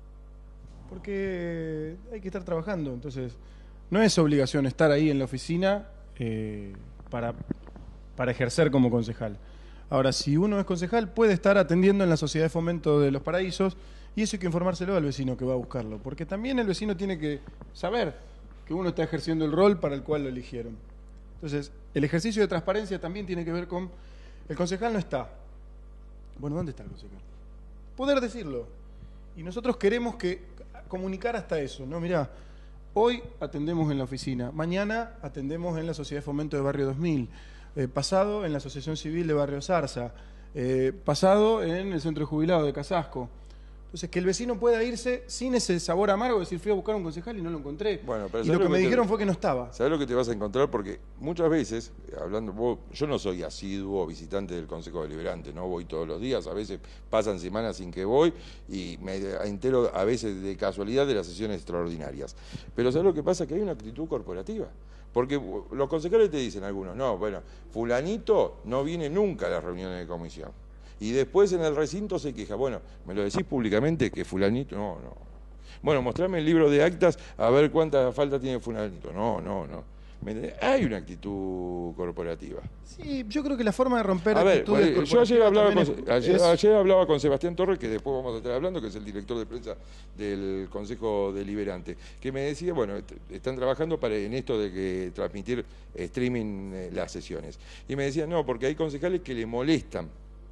Porque hay que estar trabajando, entonces no es obligación estar ahí en la oficina eh, para, para ejercer como concejal. Ahora, si uno es concejal, puede estar atendiendo en la Sociedad de Fomento de los Paraísos, y eso hay que informárselo al vecino que va a buscarlo, porque también el vecino tiene que saber que uno está ejerciendo el rol para el cual lo eligieron. Entonces, el ejercicio de transparencia también tiene que ver con... El concejal no está. Bueno, ¿dónde está el concejal? Poder decirlo. Y nosotros queremos que comunicar hasta eso, ¿no? Mirá, hoy atendemos en la oficina, mañana atendemos en la Sociedad de Fomento de Barrio dos mil, eh, pasado en la Asociación Civil de Barrio Zarza, eh, pasado en el Centro de Jubilados de Casasco. Entonces, que el vecino pueda irse sin ese sabor amargo de decir, fui a buscar un concejal y no lo encontré. Bueno, pero y lo que, que me te, dijeron fue que no estaba. ¿Sabés lo que te vas a encontrar? Porque muchas veces, hablando, vos, yo no soy asiduo visitante del Consejo Deliberante, no voy todos los días, a veces pasan semanas sin que voy y me entero a veces de casualidad de las sesiones extraordinarias. Pero ¿sabés lo que pasa? Que hay una actitud corporativa. Porque los concejales te dicen algunos, no, bueno, fulanito no viene nunca a las reuniones de comisión. Y después en el recinto se queja. Bueno, ¿me lo decís públicamente que fulanito? No, no. Bueno, mostrame el libro de actas a ver cuánta falta tiene fulanito. No, no, no. ¿Me entendés? Hay una actitud corporativa. Sí, yo creo que la forma de romper A ver, actitudes yo ayer hablaba, con, también es- ayer, es- ayer hablaba con Sebastián Torres, que después vamos a estar hablando, que es el director de prensa del Consejo Deliberante, que me decía, bueno, est- están trabajando para en esto de que transmitir streaming eh, las sesiones. Y me decía, no, porque hay concejales que le molestan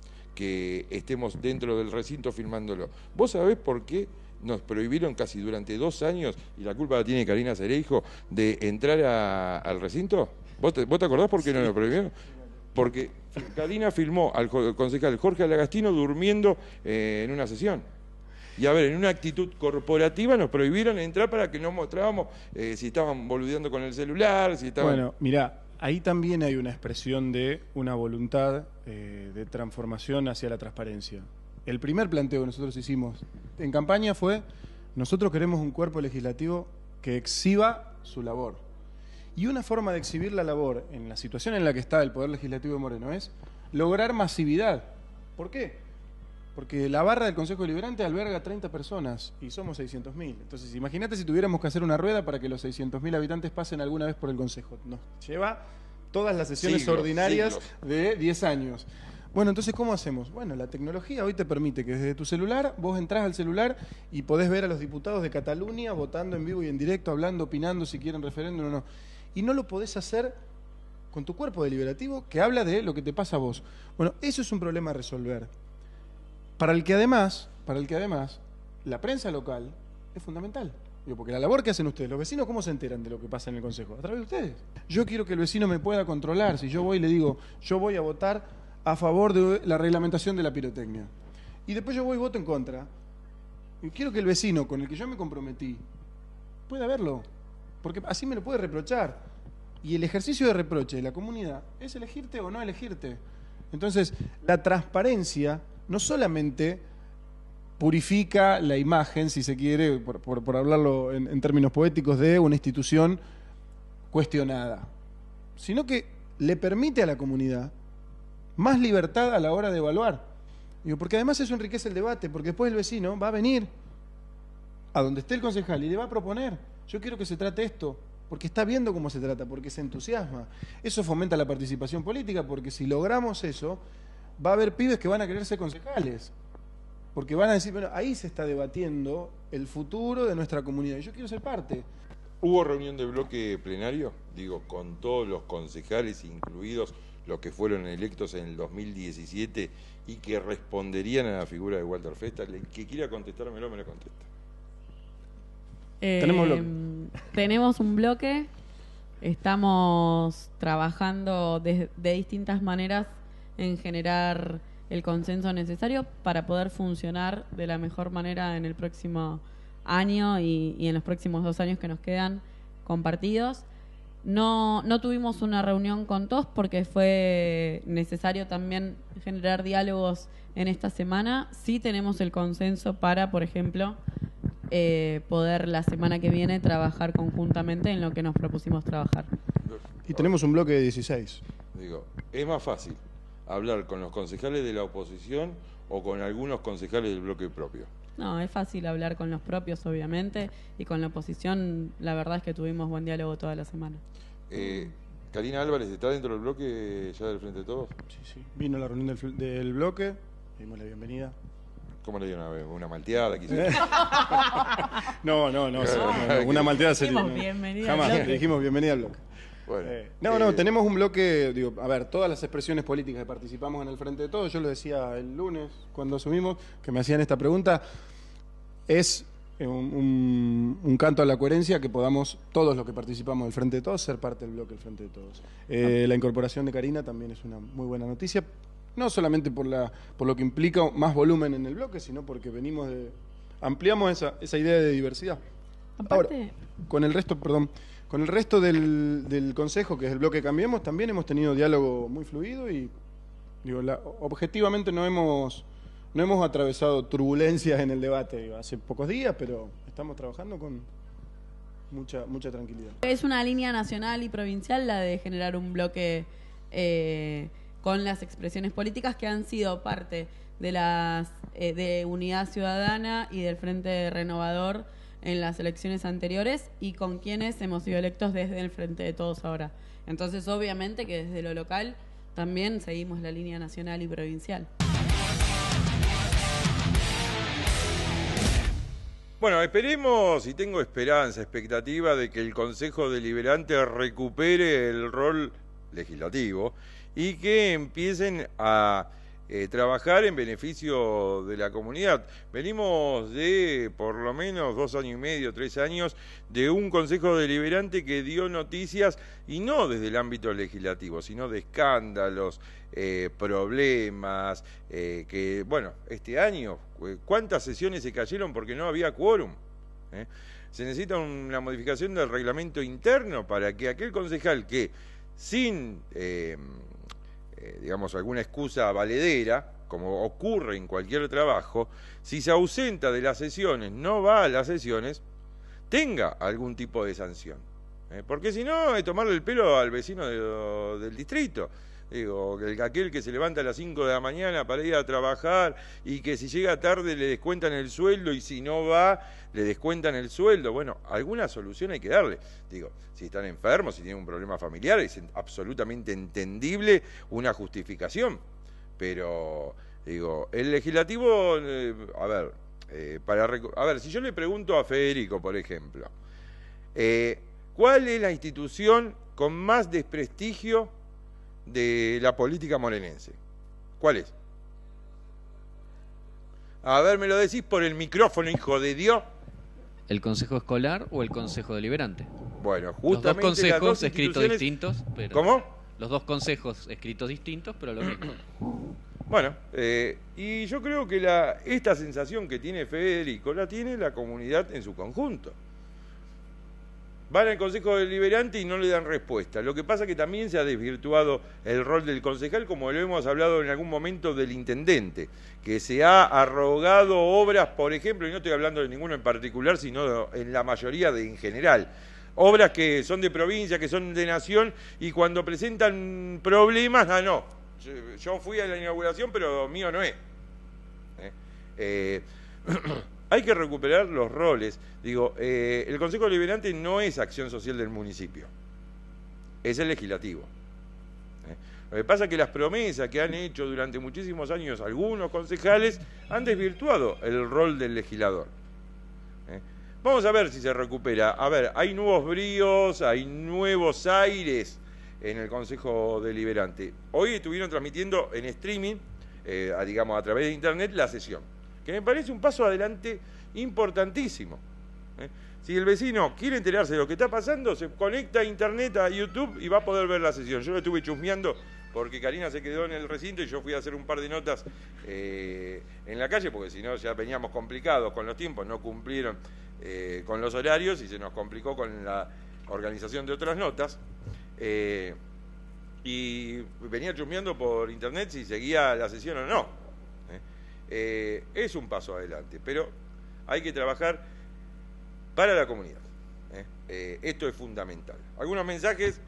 que estemos dentro del recinto filmándolo. ¿Vos sabés por qué nos prohibieron casi durante dos años, y la culpa la tiene Karina Cereijo, de entrar a- al recinto? ¿Vos te, ¿Vos te acordás por qué no lo prohibieron? Porque Karina filmó al jo- concejal Jorge Alagastino durmiendo eh, en una sesión. Y a ver, en una actitud corporativa nos prohibieron entrar para que no mostrábamos eh, si estaban boludeando con el celular, si estaban... Bueno, mirá, ahí también hay una expresión de una voluntad eh, de transformación hacia la transparencia. El primer planteo que nosotros hicimos en campaña fue: nosotros queremos un cuerpo legislativo que exhiba su labor. Y una forma de exhibir la labor en la situación en la que está el Poder Legislativo de Moreno es lograr masividad. ¿Por qué? Porque la barra del Consejo Deliberante alberga treinta personas y somos seiscientos mil. Entonces, imagínate si tuviéramos que hacer una rueda para que los seiscientos mil habitantes pasen alguna vez por el Consejo. Nos lleva todas las sesiones Siglos, ordinarias siglos. de diez años. Bueno, entonces, ¿cómo hacemos? Bueno, la tecnología hoy te permite que desde tu celular vos entrás al celular y podés ver a los diputados de Cataluña votando en vivo y en directo, hablando, opinando si quieren referéndum o no. Y no lo podés hacer con tu cuerpo deliberativo que habla de lo que te pasa a vos. Bueno, eso es un problema a resolver. Para el que además, para el que además, la prensa local es fundamental. Digo, porque la labor que hacen ustedes, los vecinos, ¿cómo se enteran de lo que pasa en el Consejo? A través de ustedes. Yo quiero que el vecino me pueda controlar. Si yo voy y le digo, yo voy a votar a favor de la reglamentación de la pirotecnia, y después yo voy y voto en contra, y quiero que el vecino con el que yo me comprometí pueda verlo, porque así me lo puede reprochar. Y el ejercicio de reproche de la comunidad es elegirte o no elegirte. Entonces, la transparencia no solamente purifica la imagen, si se quiere, por, por, por hablarlo en, en términos poéticos, de una institución cuestionada, sino que le permite a la comunidad más libertad a la hora de evaluar. Digo, porque además eso enriquece el debate, porque después el vecino va a venir a donde esté el concejal y le va a proponer: yo quiero que se trate esto, porque está viendo cómo se trata, porque se entusiasma. Eso fomenta la participación política, porque si logramos eso, va a haber pibes que van a querer ser concejales, porque van a decir, bueno, ahí se está debatiendo el futuro de nuestra comunidad y yo quiero ser parte. ¿Hubo reunión de bloque plenario? Digo, con todos los concejales, incluidos los que fueron electos en el dos mil diecisiete y que responderían a la figura de Walter Festa. El que quiera contestármelo, me lo contesta. Eh, Tenemos bloque. Tenemos un bloque. Estamos trabajando de, de distintas maneras en generar el consenso necesario para poder funcionar de la mejor manera en el próximo año y, y en los próximos dos años que nos quedan compartidos. No, no tuvimos una reunión con todos porque fue necesario también generar diálogos en esta semana. Sí tenemos el consenso para, por ejemplo, eh, poder la semana que viene trabajar conjuntamente en lo que nos propusimos trabajar. Y tenemos un bloque de dieciséis. Digo, es más fácil hablar con los concejales de la oposición o con algunos concejales del bloque propio. No, es fácil hablar con los propios, obviamente, y con la oposición, la verdad es que tuvimos buen diálogo toda la semana. Eh, Karina Álvarez, ¿está dentro del bloque ya del Frente de Todos? Sí, sí. Vino a la reunión del, del bloque, le dimos la bienvenida. ¿Cómo le dio una, una malteada? Quizás? no, no, no, sí, no, no, una malteada sería. Dijimos bienvenida Jamás, al bloque. dijimos bienvenida al bloque. Bueno, Eh, no, no, eh, tenemos un bloque, digo, a ver, todas las expresiones políticas que participamos en el Frente de Todos, yo lo decía el lunes cuando asumimos, que me hacían esta pregunta, es un, un, un canto a la coherencia que podamos, todos los que participamos del Frente de Todos, ser parte del bloque del Frente de Todos. Eh, la incorporación de Karina también es una muy buena noticia, no solamente por, la, por lo que implica más volumen en el bloque, sino porque venimos de, ampliamos esa, esa idea de diversidad. Aparte, Ahora, con el resto, perdón, con el resto del, del Consejo, que es el bloque Cambiemos, también hemos tenido diálogo muy fluido y, digo, la, objetivamente no hemos, no hemos atravesado turbulencias en el debate, digo, hace pocos días, pero estamos trabajando con mucha, mucha tranquilidad. es una línea nacional y provincial la de generar un bloque eh, con las expresiones políticas que han sido parte de las eh, de Unidad Ciudadana y del Frente Renovador en las elecciones anteriores y con quienes hemos sido electos desde el Frente de Todos ahora. Entonces, obviamente que desde lo local también seguimos la línea nacional y provincial. Bueno, esperemos y tengo esperanza, expectativa de que el Consejo Deliberante recupere el rol legislativo y que empiecen a eh, trabajar en beneficio de la comunidad. Venimos de por lo menos dos años y medio, tres años, de un Consejo Deliberante que dio noticias, y no desde el ámbito legislativo, sino de escándalos, eh, problemas, eh, que, bueno, este año, ¿cuántas sesiones se cayeron porque no había quórum? ¿Eh? Se necesita una modificación del reglamento interno para que aquel concejal que, sin, eh, eh, digamos, alguna excusa valedera, como ocurre en cualquier trabajo, si se ausenta de las sesiones, no va a las sesiones, tenga algún tipo de sanción. ¿Eh? Porque si no, es tomarle el pelo al vecino de, del distrito. Digo, el, aquel que se levanta a las cinco de la mañana para ir a trabajar y que si llega tarde le descuentan el sueldo y si no va le descuentan el sueldo. Bueno, alguna solución hay que darle. Digo, si están enfermos, si tienen un problema familiar, es absolutamente entendible una justificación. Pero, digo, el legislativo, eh, a ver, eh, para a ver, si yo le pregunto a Federico, por ejemplo, eh, ¿cuál es la institución con más desprestigio de la política morenense? ¿Cuál es? A ver, me lo decís por el micrófono, hijo de Dios. ¿El Consejo Escolar o el Consejo Deliberante? Bueno, justamente los dos consejos las dos escritos instituciones... distintos. Pero ¿Cómo? Los dos consejos escritos distintos, pero lo mismo. Bueno, eh, y yo creo que la, esta sensación que tiene Federico la tiene la comunidad en su conjunto. Van al Consejo Deliberante y no le dan respuesta. Lo que pasa es que también se ha desvirtuado el rol del concejal, como lo hemos hablado en algún momento del intendente, que se ha arrogado obras, por ejemplo, y no estoy hablando de ninguno en particular, sino en la mayoría de en general, obras que son de provincia, que son de nación, y cuando presentan problemas, ah, no, yo, yo fui a la inauguración, pero mío no es. ¿Eh? Eh, Hay que recuperar los roles. Digo, eh, el Consejo Deliberante no es acción social del municipio, es el legislativo. ¿Eh? Lo que pasa es que las promesas que han hecho durante muchísimos años algunos concejales han desvirtuado el rol del legislador. ¿Eh? Vamos a ver si se recupera. A ver, hay nuevos bríos, hay nuevos aires en el Consejo Deliberante. Hoy estuvieron transmitiendo en streaming, eh, a, digamos a través de internet, la sesión, que me parece un paso adelante importantísimo. ¿Eh? Si el vecino quiere enterarse de lo que está pasando, se conecta a internet, a YouTube, y va a poder ver la sesión. Yo lo estuve chusmeando porque Karina se quedó en el recinto y yo fui a hacer un par de notas eh, en la calle, porque si no ya veníamos complicados con los tiempos, no cumplieron eh, con los horarios y se nos complicó con la organización de otras notas. Eh, y venía chusmeando por internet si seguía la sesión o no. ¿Eh? Eh, es un paso adelante, pero hay que trabajar para la comunidad. ¿Eh? Eh, esto es fundamental. Algunos mensajes.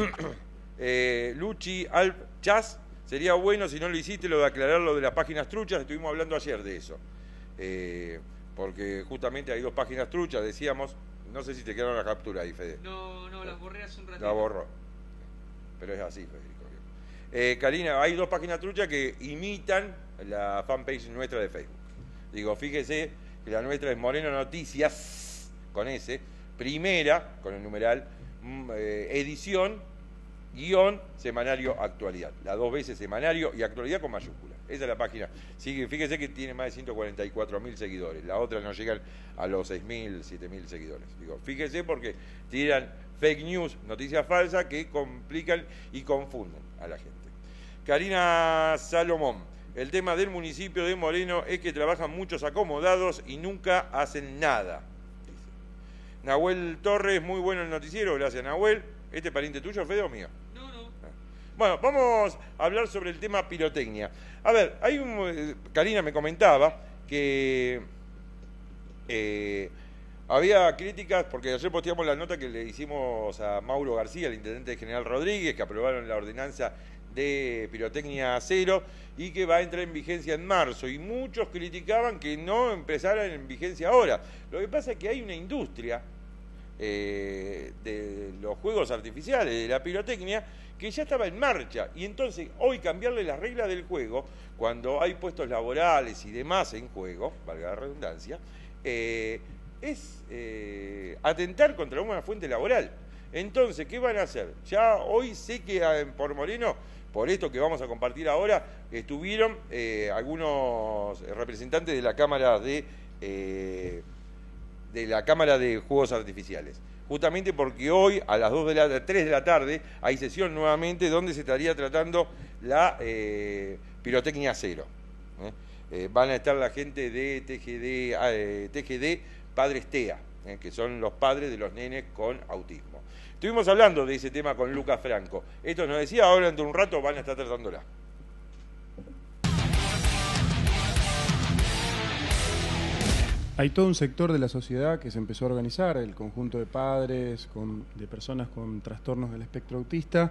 eh, Luchi Alp Chas, sería bueno si no lo hiciste lo de aclarar lo de las páginas truchas. Estuvimos hablando ayer de eso, eh, porque justamente hay dos páginas truchas, decíamos. No sé si te quedaron la captura ahí, Fede. No, no, las borré hace un ratito. La borró, pero es así, Federico. Eh, Karina, hay dos páginas truchas que imitan la fanpage nuestra de Facebook. Digo, fíjese que la nuestra es Moreno Noticias, con S, primera, con el numeral, eh, edición, guión, semanario, actualidad. Las dos veces semanario y actualidad con mayúscula. Esa es la página. Sí, fíjese que tiene más de ciento cuarenta y cuatro mil seguidores. La otra no llegan a los seis mil, siete mil seguidores. Digo, fíjese porque tiran fake news, noticias falsas que complican y confunden a la gente. Karina Salomón, el tema del municipio de Moreno es que trabajan muchos acomodados y nunca hacen nada. Dice. Nahuel Torres, muy bueno el noticiero, gracias Nahuel. ¿Este pariente tuyo, Fede, o mío? No, no. Bueno, vamos a hablar sobre el tema pirotecnia. A ver, hay un, Karina me comentaba que eh, había críticas, porque ayer posteamos la nota que le hicimos a Mauro García, el intendente de General Rodríguez, que aprobaron la ordenanza de pirotecnia cero y que va a entrar en vigencia en marzo. Y muchos criticaban que no empezara en vigencia ahora. Lo que pasa es que hay una industria eh, de los juegos artificiales, de la pirotecnia, que ya estaba en marcha. Y entonces hoy cambiarle las reglas del juego, cuando hay puestos laborales y demás en juego, valga la redundancia, eh, es eh, atentar contra una fuente laboral. Entonces, ¿qué van a hacer? Ya hoy sé que en por Moreno, por esto que vamos a compartir ahora, estuvieron eh, algunos representantes de la Cámara de, eh, de la Cámara de Juegos Artificiales. Justamente porque hoy a las dos de la, tres de la tarde hay sesión nuevamente donde se estaría tratando la eh, pirotecnia cero. ¿eh? Eh, van a estar la gente de T G D, eh, T G D Padres T E A, eh, que son los padres de los nenes con autismo. Estuvimos hablando de ese tema con Lucas Franco. Esto nos decía, ahora dentro de un rato van a estar tratándola. Hay todo un sector de la sociedad que se empezó a organizar, el conjunto de padres, con, de personas con trastornos del espectro autista,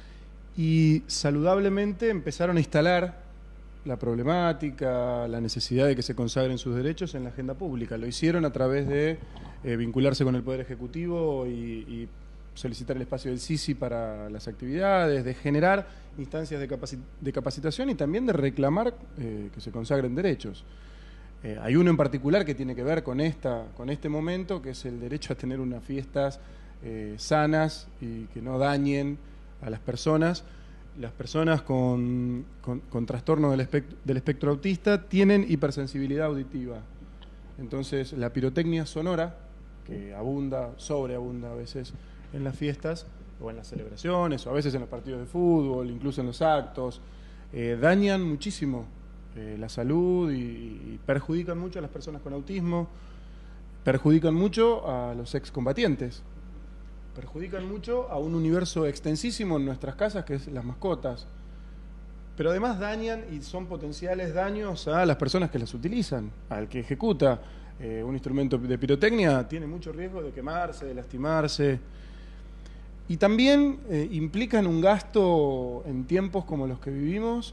y saludablemente empezaron a instalar la problemática, la necesidad de que se consagren sus derechos en la agenda pública. Lo hicieron a través de eh, vincularse con el Poder Ejecutivo y, y solicitar el espacio del SISI para las actividades, de generar instancias de, capaci- de capacitación y también de reclamar eh, que se consagren derechos. Eh, hay uno en particular que tiene que ver con, esta, con este momento, que es el derecho a tener unas fiestas eh, sanas y que no dañen a las personas. Las personas con, con, con trastorno del espectro, del espectro autista tienen hipersensibilidad auditiva. Entonces, la pirotecnia sonora, que abunda, sobreabunda a veces en las fiestas, o en las celebraciones, o a veces en los partidos de fútbol, incluso en los actos, eh, dañan muchísimo eh, la salud y, y perjudican mucho a las personas con autismo, perjudican mucho a los excombatientes, perjudican mucho a un universo extensísimo en nuestras casas, que es las mascotas, pero además dañan y son potenciales daños a las personas que las utilizan, al que ejecuta eh, un instrumento de pirotecnia, tiene mucho riesgo de quemarse, de lastimarse, y también eh, implican un gasto en tiempos como los que vivimos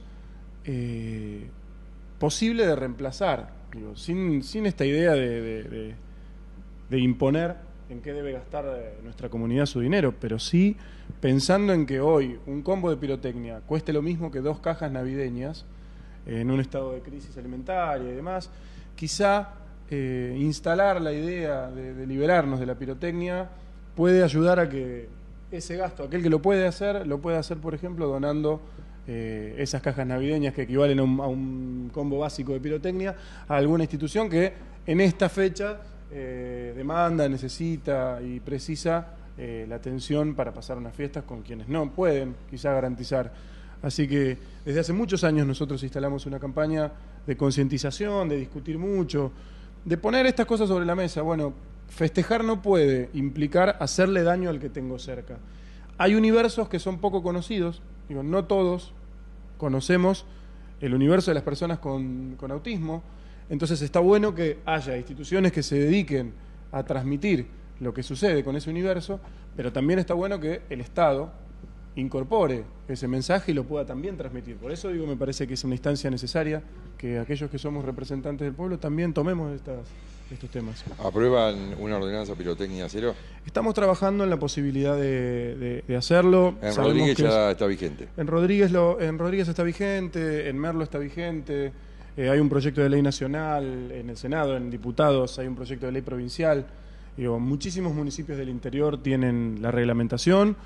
eh, posible de reemplazar, digo, sin, sin esta idea de, de, de, de imponer en qué debe gastar nuestra comunidad su dinero, pero sí pensando en que hoy un combo de pirotecnia cueste lo mismo que dos cajas navideñas eh, en un estado de crisis alimentaria y demás, quizá eh, instalar la idea de, de liberarnos de la pirotecnia puede ayudar a que ese gasto, aquel que lo puede hacer, lo puede hacer, por ejemplo, donando eh, esas cajas navideñas que equivalen a un, a un combo básico de pirotecnia a alguna institución que en esta fecha Eh, demanda, necesita y precisa eh, la atención para pasar unas fiestas con quienes no pueden quizá garantizar. Así que desde hace muchos años nosotros instalamos una campaña de concientización, de discutir mucho, de poner estas cosas sobre la mesa. Bueno, festejar no puede implicar hacerle daño al que tengo cerca. Hay universos que son poco conocidos, digo, no todos conocemos el universo de las personas con, con autismo. Entonces está bueno que haya instituciones que se dediquen a transmitir lo que sucede con ese universo, pero también está bueno que el Estado incorpore ese mensaje y lo pueda también transmitir. Por eso digo, me parece que es una instancia necesaria que aquellos que somos representantes del pueblo también tomemos estas, estos temas. ¿Aprueban una ordenanza pirotecnia cero? Estamos trabajando en la posibilidad de, de, de hacerlo. En Sabemos Rodríguez que ya es, está vigente. En Rodríguez, lo, en Rodríguez está vigente, en Merlo está vigente. Eh, hay un proyecto de ley nacional en el Senado, en diputados, hay un proyecto de ley provincial. Digo, muchísimos municipios del interior tienen la reglamentación.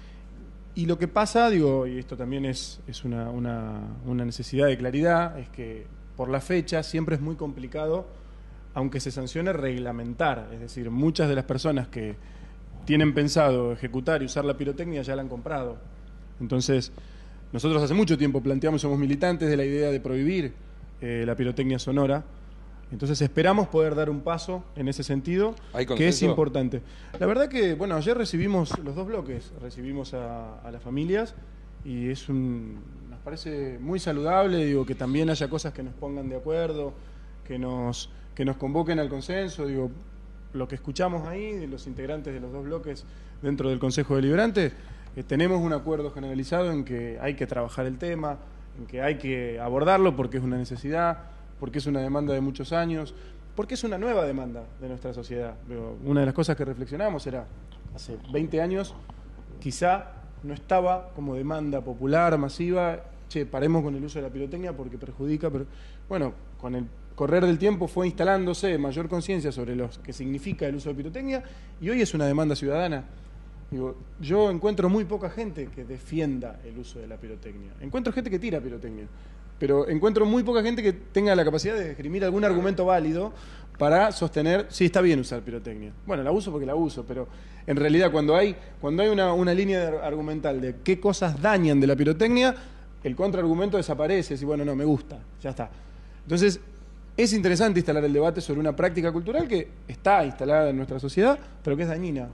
Y lo que pasa, digo, y esto también es, es una, una, una necesidad de claridad, es que por la fecha siempre es muy complicado, aunque se sancione, reglamentar. Es decir, muchas de las personas que tienen pensado ejecutar y usar la pirotecnia ya la han comprado. Entonces, nosotros hace mucho tiempo planteamos, somos militantes de la idea de prohibir Eh, la pirotecnia sonora. Entonces esperamos poder dar un paso en ese sentido, que es importante. La verdad que, bueno, ayer recibimos los dos bloques, recibimos a, a las familias y es un, nos parece muy saludable, digo, que también haya cosas que nos pongan de acuerdo, que nos, que nos convoquen al consenso, digo, lo que escuchamos ahí de los integrantes de los dos bloques dentro del Consejo Deliberante Eh, tenemos un acuerdo generalizado en que hay que trabajar el tema, en que hay que abordarlo porque es una necesidad, porque es una demanda de muchos años, porque es una nueva demanda de nuestra sociedad. Pero una de las cosas que reflexionamos era, hace veinte años, quizá no estaba como demanda popular, masiva, che, paremos con el uso de la pirotecnia porque perjudica, pero bueno, con el correr del tiempo fue instalándose mayor conciencia sobre lo que significa el uso de pirotecnia y hoy es una demanda ciudadana. Digo, yo encuentro muy poca gente que defienda el uso de la pirotecnia. Encuentro gente que tira pirotecnia, pero encuentro muy poca gente que tenga la capacidad de esgrimir algún argumento válido para sostener, sí, está bien usar pirotecnia. Bueno, la uso porque la uso, pero en realidad cuando hay, cuando hay una, una línea de argumental de qué cosas dañan de la pirotecnia, el contraargumento desaparece, y bueno, no, me gusta, ya está. Entonces, es interesante instalar el debate sobre una práctica cultural que está instalada en nuestra sociedad, pero que es dañina.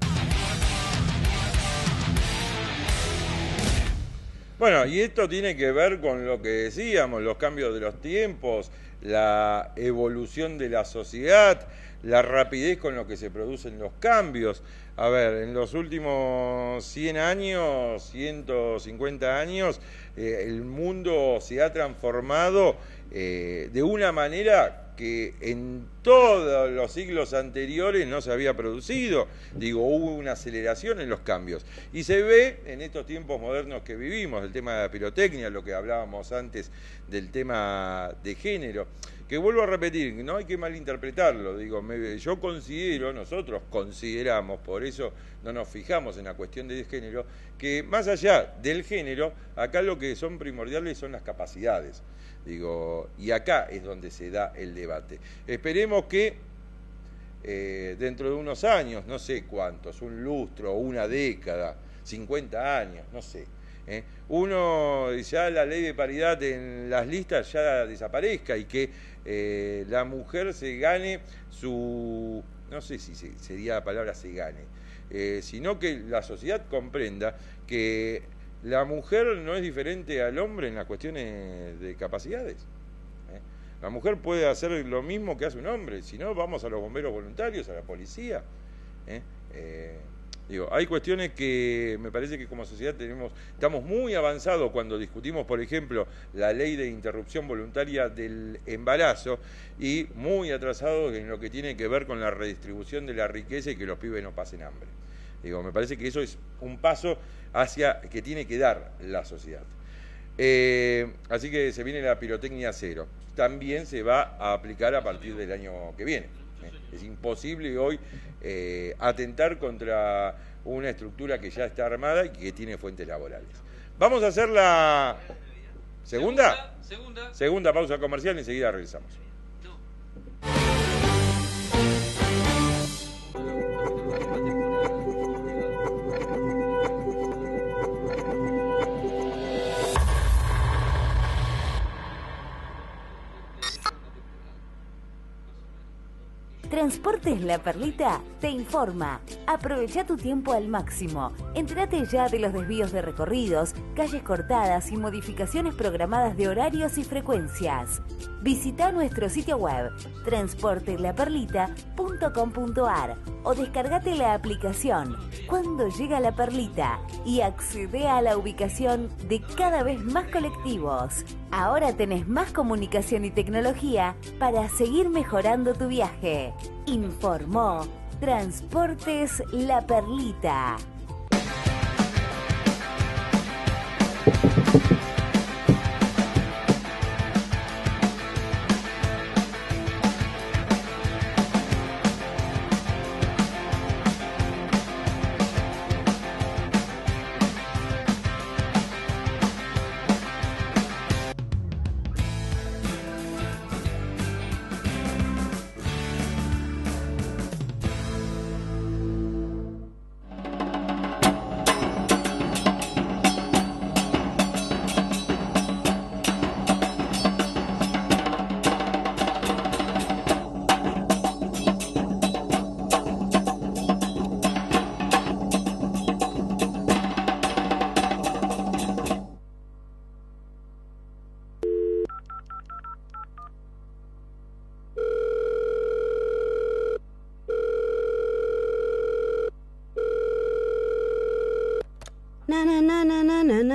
Bueno, y esto tiene que ver con lo que decíamos, los cambios de los tiempos, la evolución de la sociedad, la rapidez con lo que se producen los cambios. A ver, en los últimos cien años, ciento cincuenta años, eh, el mundo se ha transformado eh, de una manera que en todos los siglos anteriores no se había producido. Digo, hubo una aceleración en los cambios. Y se ve en estos tiempos modernos que vivimos, el tema de la pirotecnia, lo que hablábamos antes del tema de género, que vuelvo a repetir, no hay que malinterpretarlo. Digo, me, yo considero, nosotros consideramos, por eso no nos fijamos en la cuestión de género, que más allá del género, acá lo que son primordiales son las capacidades. Digo, y acá es donde se da el debate. Esperemos que eh, dentro de unos años, no sé cuántos, un lustro, una década, cincuenta años, no sé, ¿eh? uno ya la ley de paridad en las listas ya desaparezca y que eh, la mujer se gane su, no sé si se, sería la palabra se gane, eh, sino que la sociedad comprenda que la mujer no es diferente al hombre en las cuestiones de capacidades. ¿eh? La mujer puede hacer lo mismo que hace un hombre, si no vamos a los bomberos voluntarios, a la policía. ¿eh? Eh, digo, hay cuestiones que me parece que como sociedad tenemos, estamos muy avanzados cuando discutimos, por ejemplo, la ley de interrupción voluntaria del embarazo y muy atrasados en lo que tiene que ver con la redistribución de la riqueza y que los pibes no pasen hambre. Digo, me parece que eso es un paso hacia que tiene que dar la sociedad. Eh, así que se viene la pirotecnia cero. También se va a aplicar a partir del año que viene. ¿eh? Es imposible hoy eh, atentar contra una estructura que ya está armada y que tiene fuentes laborales. Vamos a hacer la segunda, segunda, segunda pausa comercial y enseguida regresamos. Transportes La Perlita te informa. Aprovecha tu tiempo al máximo. Entérate ya de los desvíos de recorridos, calles cortadas y modificaciones programadas de horarios y frecuencias. Visita nuestro sitio web transporte la perlita punto com punto ar o descargate la aplicación Cuando Llega La Perlita y accede a la ubicación de cada vez más colectivos. Ahora tenés más comunicación y tecnología para seguir mejorando tu viaje. Informó Transportes La Perlita.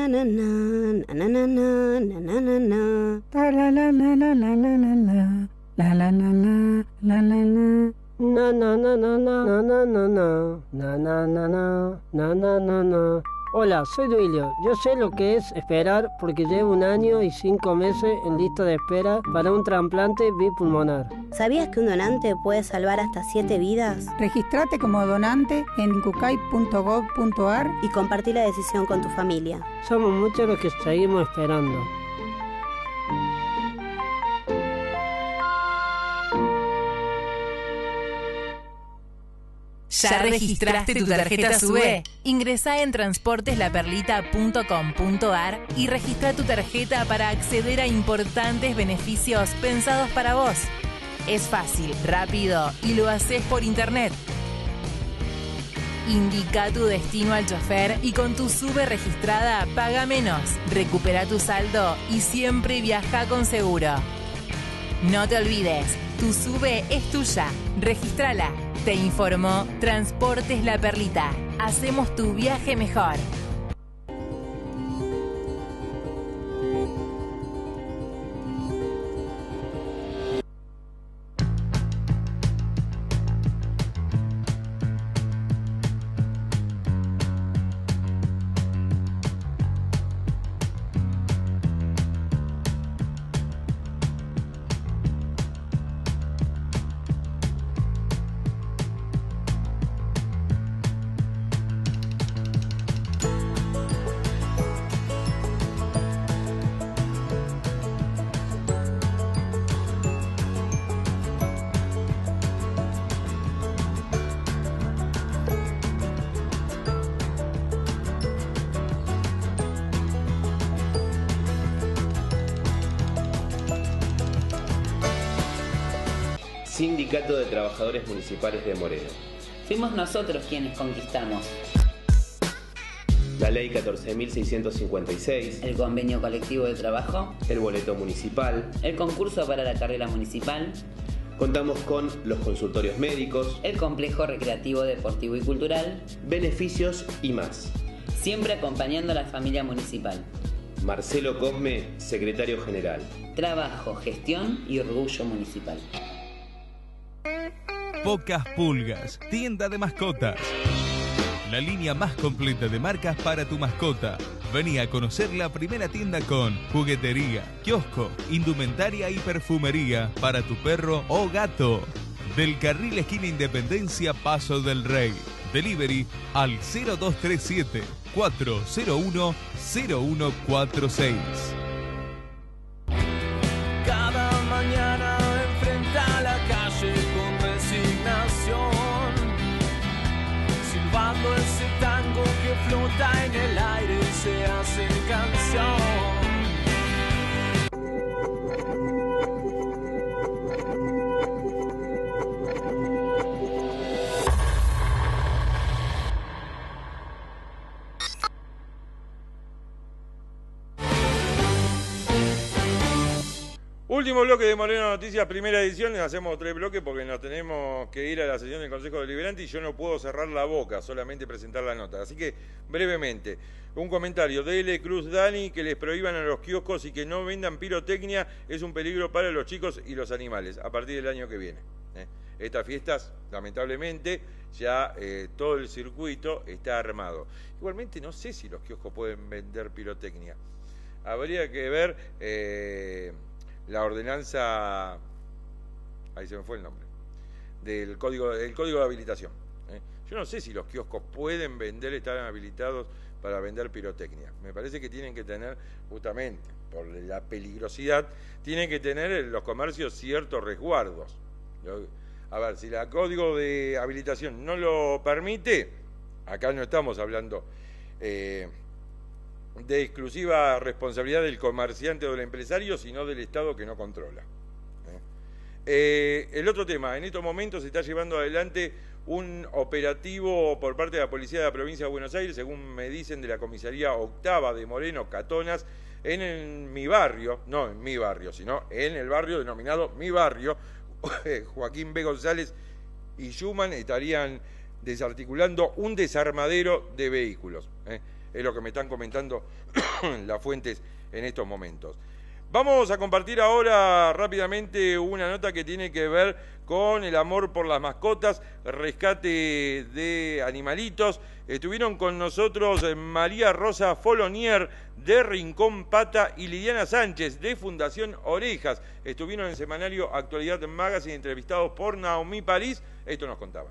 na na na na na na na na na na. Ta la la la la la la la la. La la la la la la la. Na na na na na na na na na na na na na na na na na. Hola, soy Duilio. Yo sé lo que es esperar porque llevo un año y cinco meses en lista de espera para un trasplante bipulmonar. ¿Sabías que un donante puede salvar hasta siete vidas? Registrate como donante en incucay punto gov punto ar y compartí la decisión con tu familia. Somos muchos los que seguimos esperando. ¿Ya registraste tu tarjeta SUBE? Ingresá en transportes la perlita punto com punto ar y registra tu tarjeta para acceder a importantes beneficios pensados para vos. Es fácil, rápido y lo haces por internet. Indica tu destino al chofer y con tu SUBE registrada paga menos. Recupera tu saldo y siempre viaja con seguro. No te olvides, tu SUBE es tuya. Regístrala. Te informó Transportes La Perlita. Hacemos tu viaje mejor. Sindicato de Trabajadores Municipales de Moreno. Fuimos nosotros quienes conquistamos La Ley catorce mil seiscientos cincuenta y seis, el Convenio Colectivo de Trabajo, el Boleto Municipal, el concurso para la carrera municipal. Contamos con los consultorios médicos, el complejo recreativo, deportivo y cultural, beneficios y más. Siempre acompañando a la familia municipal. Marcelo Cosme, secretario general. Trabajo, gestión y orgullo municipal. Pocas Pulgas, tienda de mascotas. La línea más completa de marcas para tu mascota. Vení a conocer la primera tienda con juguetería, kiosco, indumentaria y perfumería para tu perro o gato. Del carril esquina Independencia, Paso del Rey. Delivery al cero dos tres siete, cuatro cero uno, cero uno cuatro seis. Cada mañana enfrenta la calle con resignación, silbando ese tango que flota en el aire y se hace canción. Último bloque de Moreno Noticias, primera edición. Les hacemos tres bloques porque nos tenemos que ir a la sesión del Consejo Deliberante y yo no puedo cerrar la boca, solamente presentar la nota. Así que, brevemente, un comentario de L. Cruz Dani: que les prohíban a los kioscos y que no vendan pirotecnia es un peligro para los chicos y los animales a partir del año que viene. ¿eh? Estas fiestas, lamentablemente, ya eh, todo el circuito está armado. Igualmente, no sé si los kioscos pueden vender pirotecnia. Habría que ver... Eh, la ordenanza, ahí se me fue el nombre, del código, del código de habilitación. ¿eh? Yo no sé si los kioscos pueden vender, están habilitados para vender pirotecnia. Me parece que tienen que tener, justamente por la peligrosidad, tienen que tener en los comercios ciertos resguardos. A ver, si el código de habilitación no lo permite, acá no estamos hablando... Eh, de exclusiva responsabilidad del comerciante o del empresario, sino del Estado que no controla. ¿eh? Eh, el otro tema, en estos momentos se está llevando adelante un operativo por parte de la Policía de la Provincia de Buenos Aires, según me dicen de la Comisaría Octava de Moreno, Catonas, en, el, mi barrio, no en mi barrio, sino en el barrio denominado Mi Barrio. Joaquín B. González y Schumann estarían desarticulando un desarmadero de vehículos. ¿eh? es lo que me están comentando las fuentes en estos momentos. Vamos a compartir ahora rápidamente una nota que tiene que ver con el amor por las mascotas, rescate de animalitos. Estuvieron con nosotros María Rosa Folonier de Rincón Pata y Liliana Sánchez de Fundación Orejas. Estuvieron en el semanario Actualidad Magazine entrevistados por Naomi París. Esto nos contaban.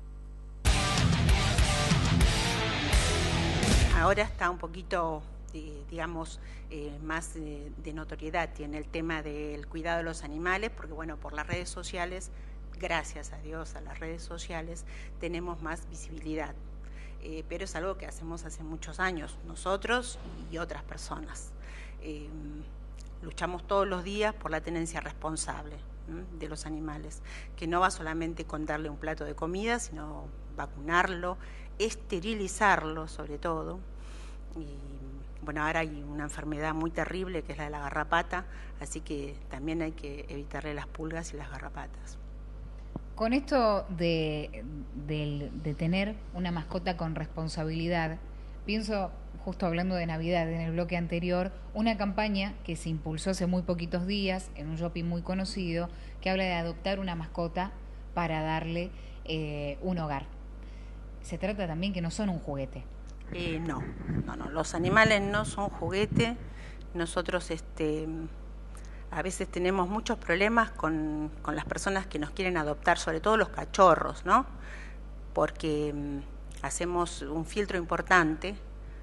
Ahora está un poquito, eh, digamos, eh, más eh, de notoriedad tiene el tema del cuidado de los animales, porque bueno, por las redes sociales, gracias a Dios a las redes sociales, tenemos más visibilidad. Eh, pero es algo que hacemos hace muchos años, nosotros y otras personas. Eh, luchamos todos los días por la tenencia responsable ¿m? de los animales, que no va solamente con darle un plato de comida, sino vacunarlo, esterilizarlo sobre todo. Y bueno, ahora hay una enfermedad muy terrible que es la de la garrapata, así que también hay que evitarle las pulgas y las garrapatas. Con esto de, de, de tener una mascota con responsabilidad, pienso, justo hablando de Navidad en el bloque anterior, una campaña que se impulsó hace muy poquitos días en un shopping muy conocido, que habla de adoptar una mascota para darle eh, un hogar. Se trata también que no son un juguete. Eh, no, no, no, los animales no son juguete. Nosotros este, a veces tenemos muchos problemas con, con las personas que nos quieren adoptar, sobre todo los cachorros, ¿no? Porque um, hacemos un filtro importante.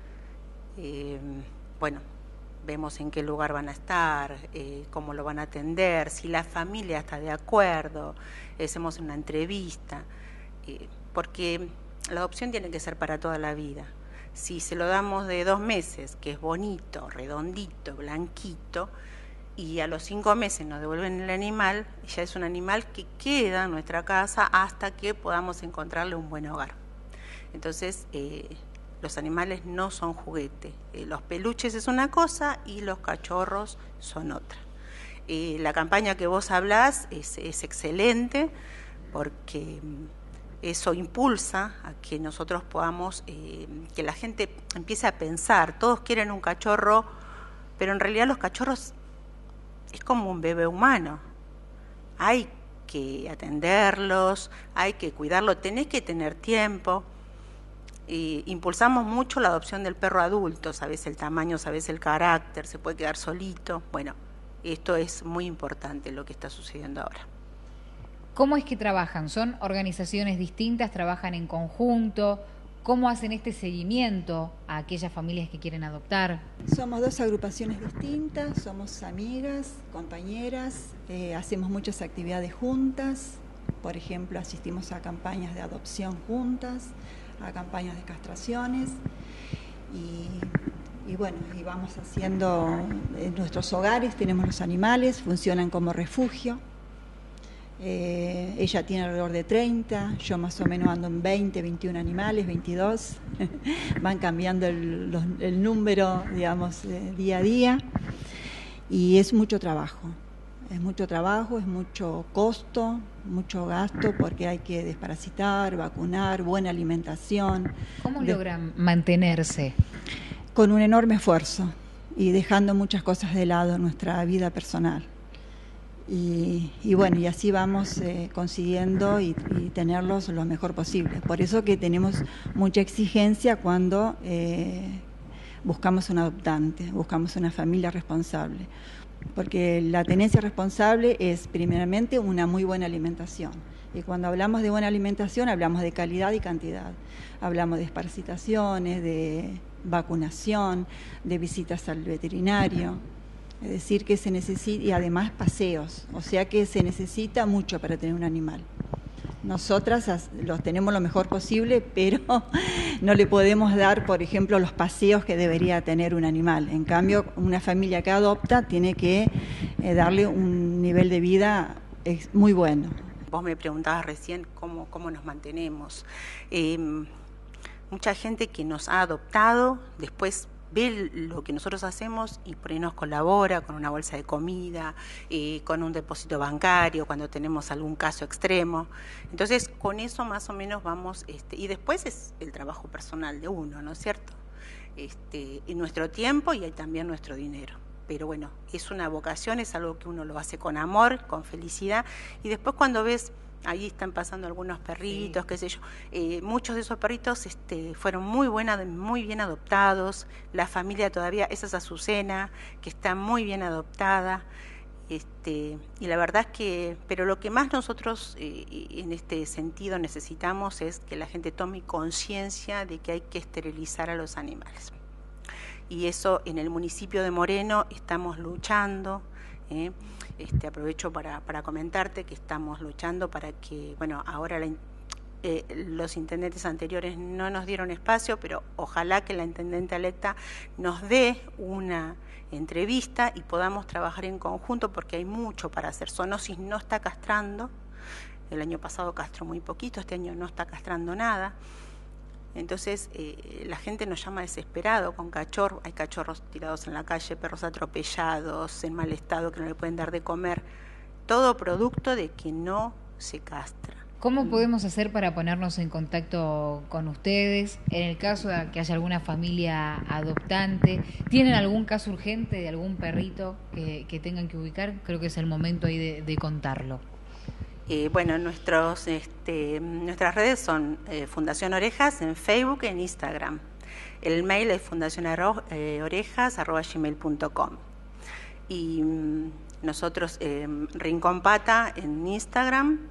Eh, bueno, vemos en qué lugar van a estar, eh, cómo lo van a atender, si la familia está de acuerdo, hacemos una entrevista, eh, porque la adopción tiene que ser para toda la vida. Si se lo damos de dos meses, que es bonito, redondito, blanquito, y a los cinco meses nos devuelven el animal, ya es un animal que queda en nuestra casa hasta que podamos encontrarle un buen hogar. Entonces, eh, los animales no son juguete. Eh, los peluches es una cosa y los cachorros son otra. Eh, la campaña que vos hablás es, es excelente porque eso impulsa a que nosotros podamos, eh, que la gente empiece a pensar, todos quieren un cachorro, pero en realidad los cachorros es como un bebé humano. Hay que atenderlos, hay que cuidarlo, tenés que tener tiempo. Y impulsamos mucho la adopción del perro adulto, sabes el tamaño, sabes el carácter, se puede quedar solito. Bueno, esto es muy importante lo que está sucediendo ahora. ¿Cómo es que trabajan? ¿Son organizaciones distintas? ¿Trabajan en conjunto? ¿Cómo hacen este seguimiento a aquellas familias que quieren adoptar? Somos dos agrupaciones distintas, somos amigas, compañeras, eh, hacemos muchas actividades juntas. Por ejemplo, asistimos a campañas de adopción juntas, a campañas de castraciones y, y bueno, y vamos haciendo en nuestros hogares, tenemos los animales, funcionan como refugio. Eh, ella tiene alrededor de treinta, yo más o menos ando en veinte, veintiún animales, veintidós, van cambiando el, los, el número, digamos, eh, día a día, y es mucho trabajo, es mucho trabajo, es mucho costo, mucho gasto, porque hay que desparasitar, vacunar, buena alimentación. ¿Cómo logran mantenerse? Con un enorme esfuerzo y dejando muchas cosas de lado en nuestra vida personal. Y, y bueno, y así vamos eh, consiguiendo y, y tenerlos lo mejor posible. Por eso que tenemos mucha exigencia cuando eh, buscamos un adoptante, buscamos una familia responsable. Porque la tenencia responsable es primeramente una muy buena alimentación. Y cuando hablamos de buena alimentación hablamos de calidad y cantidad. Hablamos de desparasitaciones, de vacunación, de visitas al veterinario. Es decir, que se necesita, y además paseos, o sea que se necesita mucho para tener un animal. Nosotras los tenemos lo mejor posible, pero no le podemos dar, por ejemplo, los paseos que debería tener un animal. En cambio, una familia que adopta tiene que eh, darle un nivel de vida muy bueno. Vos me preguntabas recién cómo, cómo nos mantenemos. Eh, mucha gente que nos ha adoptado después ve lo que nosotros hacemos y por ahí nos colabora con una bolsa de comida, eh, con un depósito bancario cuando tenemos algún caso extremo. Entonces, con eso más o menos vamos, este, y después es el trabajo personal de uno, ¿no es cierto? este, nuestro tiempo y también nuestro dinero. Pero bueno, es una vocación, es algo que uno lo hace con amor, con felicidad, y después cuando ves, ahí están pasando algunos perritos, sí. qué sé yo, eh, muchos de esos perritos este, fueron muy, buena, muy bien adoptados, la familia todavía, esa es Azucena, que está muy bien adoptada, este, y la verdad es que, pero lo que más nosotros eh, en este sentido necesitamos es que la gente tome conciencia de que hay que esterilizar a los animales. Y eso en el municipio de Moreno estamos luchando, ¿eh? Este, aprovecho para, para comentarte que estamos luchando para que, bueno, ahora la, eh, los intendentes anteriores no nos dieron espacio, pero ojalá que la intendente electa nos dé una entrevista y podamos trabajar en conjunto porque hay mucho para hacer. Zoonosis no está castrando, el año pasado castró muy poquito, este año no está castrando nada. Entonces eh, la gente nos llama desesperado con cachorros, hay cachorros tirados en la calle, perros atropellados, en mal estado que no le pueden dar de comer, todo producto de que no se castra. ¿Cómo podemos hacer para ponernos en contacto con ustedes? En el caso de que haya alguna familia adoptante, ¿tienen algún caso urgente de algún perrito que, que tengan que ubicar? Creo que es el momento ahí de, de contarlo. Eh, bueno, nuestros, este, nuestras redes son eh, Fundación Orejas en Facebook y en Instagram. El mail es fundación orejas arroba gmail punto com. Y mm, nosotros, eh, Rincón Pata en Instagram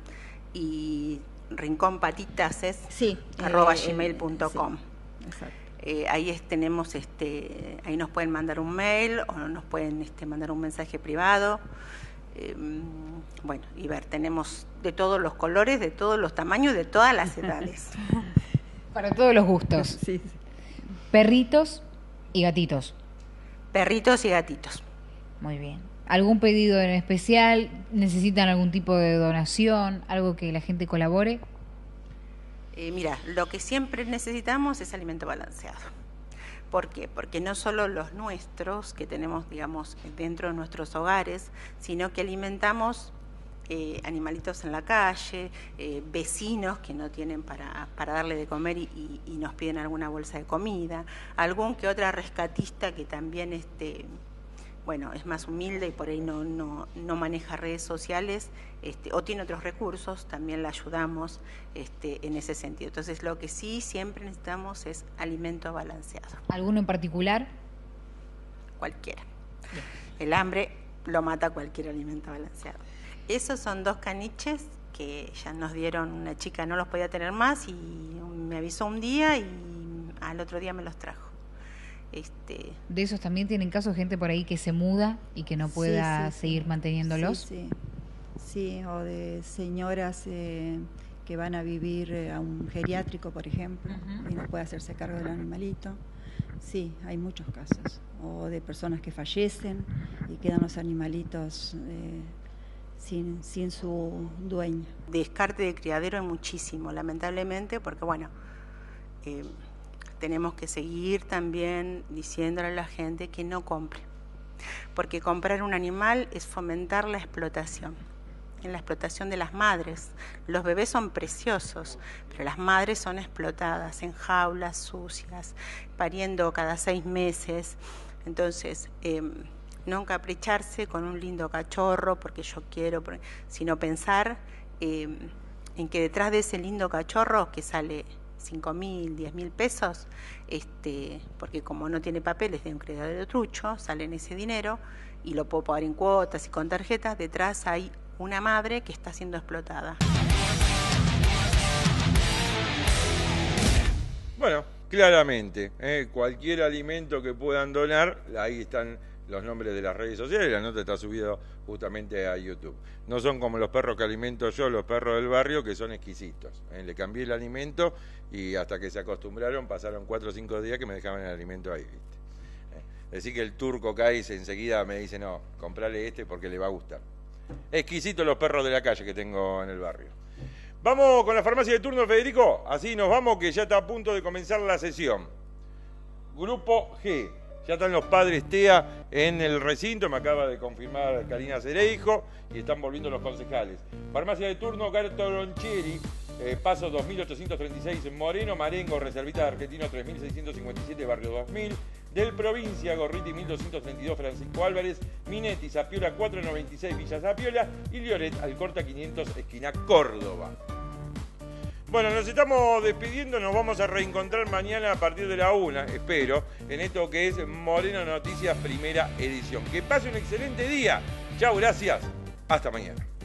y Rincón Patitas es sí, arroba eh, gmail punto com. Sí, eh, ahí es, tenemos, este, ahí nos pueden mandar un mail o nos pueden este, mandar un mensaje privado. Eh, bueno, y ver, tenemos de todos los colores, de todos los tamaños, de todas las edades. Para todos los gustos. Sí, sí. Perritos y gatitos. Perritos y gatitos. Muy bien. ¿Algún pedido en especial? ¿Necesitan algún tipo de donación? ¿Algo que la gente colabore? Eh, mira, lo que siempre necesitamos es alimento balanceado. ¿Por qué? Porque no solo los nuestros, que tenemos, digamos, dentro de nuestros hogares, sino que alimentamos eh, animalitos en la calle, eh, vecinos que no tienen para, para darle de comer y, y, y nos piden alguna bolsa de comida, algún que otra rescatista que también, este, bueno, es más humilde y por ahí no, no, no maneja redes sociales, este, o tiene otros recursos, también la ayudamos este, en ese sentido. Entonces, lo que sí siempre necesitamos es alimento balanceado. ¿Alguno en particular? Cualquiera. Bien. El hambre lo mata cualquier alimento balanceado. Esos son dos caniches que ya nos dieron, una chica no los podía tener más y me avisó un día y al otro día me los trajo. Este... ¿De esos también tienen casos gente por ahí que se muda y que no pueda sí, sí, seguir sí. manteniéndolos? Sí, sí, sí, o de señoras eh, que van a vivir eh, a un geriátrico, por ejemplo, uh-huh. y no puede hacerse cargo del animalito. Sí, hay muchos casos. O de personas que fallecen y quedan los animalitos eh, sin, sin su dueño. Descarte de criadero hay muchísimo, lamentablemente, porque bueno... Eh, tenemos que seguir también diciéndole a la gente que no compre, porque comprar un animal es fomentar la explotación, en la explotación de las madres. Los bebés son preciosos, pero las madres son explotadas en jaulas sucias, pariendo cada seis meses. Entonces, eh, no encapricharse con un lindo cachorro, porque yo quiero, sino pensar eh, en que detrás de ese lindo cachorro que sale cinco mil, diez mil pesos, este, porque como no tiene papeles de un criadero trucho, salen ese dinero y lo puedo pagar en cuotas y con tarjetas, detrás hay una madre que está siendo explotada. Bueno, claramente, ¿eh? Cualquier alimento que puedan donar, ahí están los nombres de las redes sociales, la nota está subida justamente a YouTube. No son como los perros que alimento yo, los perros del barrio, que son exquisitos. ¿eh? Le cambié el alimento y hasta que se acostumbraron pasaron cuatro o cinco días que me dejaban el alimento ahí. ¿viste? ¿Eh? Decir que el turco Cáiz enseguida me dice, no, comprale este porque le va a gustar. Exquisitos los perros de la calle que tengo en el barrio. Vamos con la farmacia de turno, Federico. Así nos vamos, que ya está a punto de comenzar la sesión. Grupo G. Ya están los padres T E A en el recinto, me acaba de confirmar Karina Cereijo, y están volviendo los concejales. Farmacia de turno, Gato Roncheri, eh, Paso dos mil ochocientos treinta y seis Moreno, Marengo, Reservita de Argentino tres mil seiscientos cincuenta y siete, Barrio dos mil, del Provincia, Gorriti mil doscientos treinta y dos, Francisco Álvarez, Minetti, Zapiola cuatrocientos noventa y seis, Villa Zapiola y Lloret, Alcorta quinientos, esquina Córdoba. Bueno, nos estamos despidiendo, nos vamos a reencontrar mañana a partir de la una, espero, en esto que es Moreno Noticias, primera edición. Que pase un excelente día. Chau, gracias. Hasta mañana.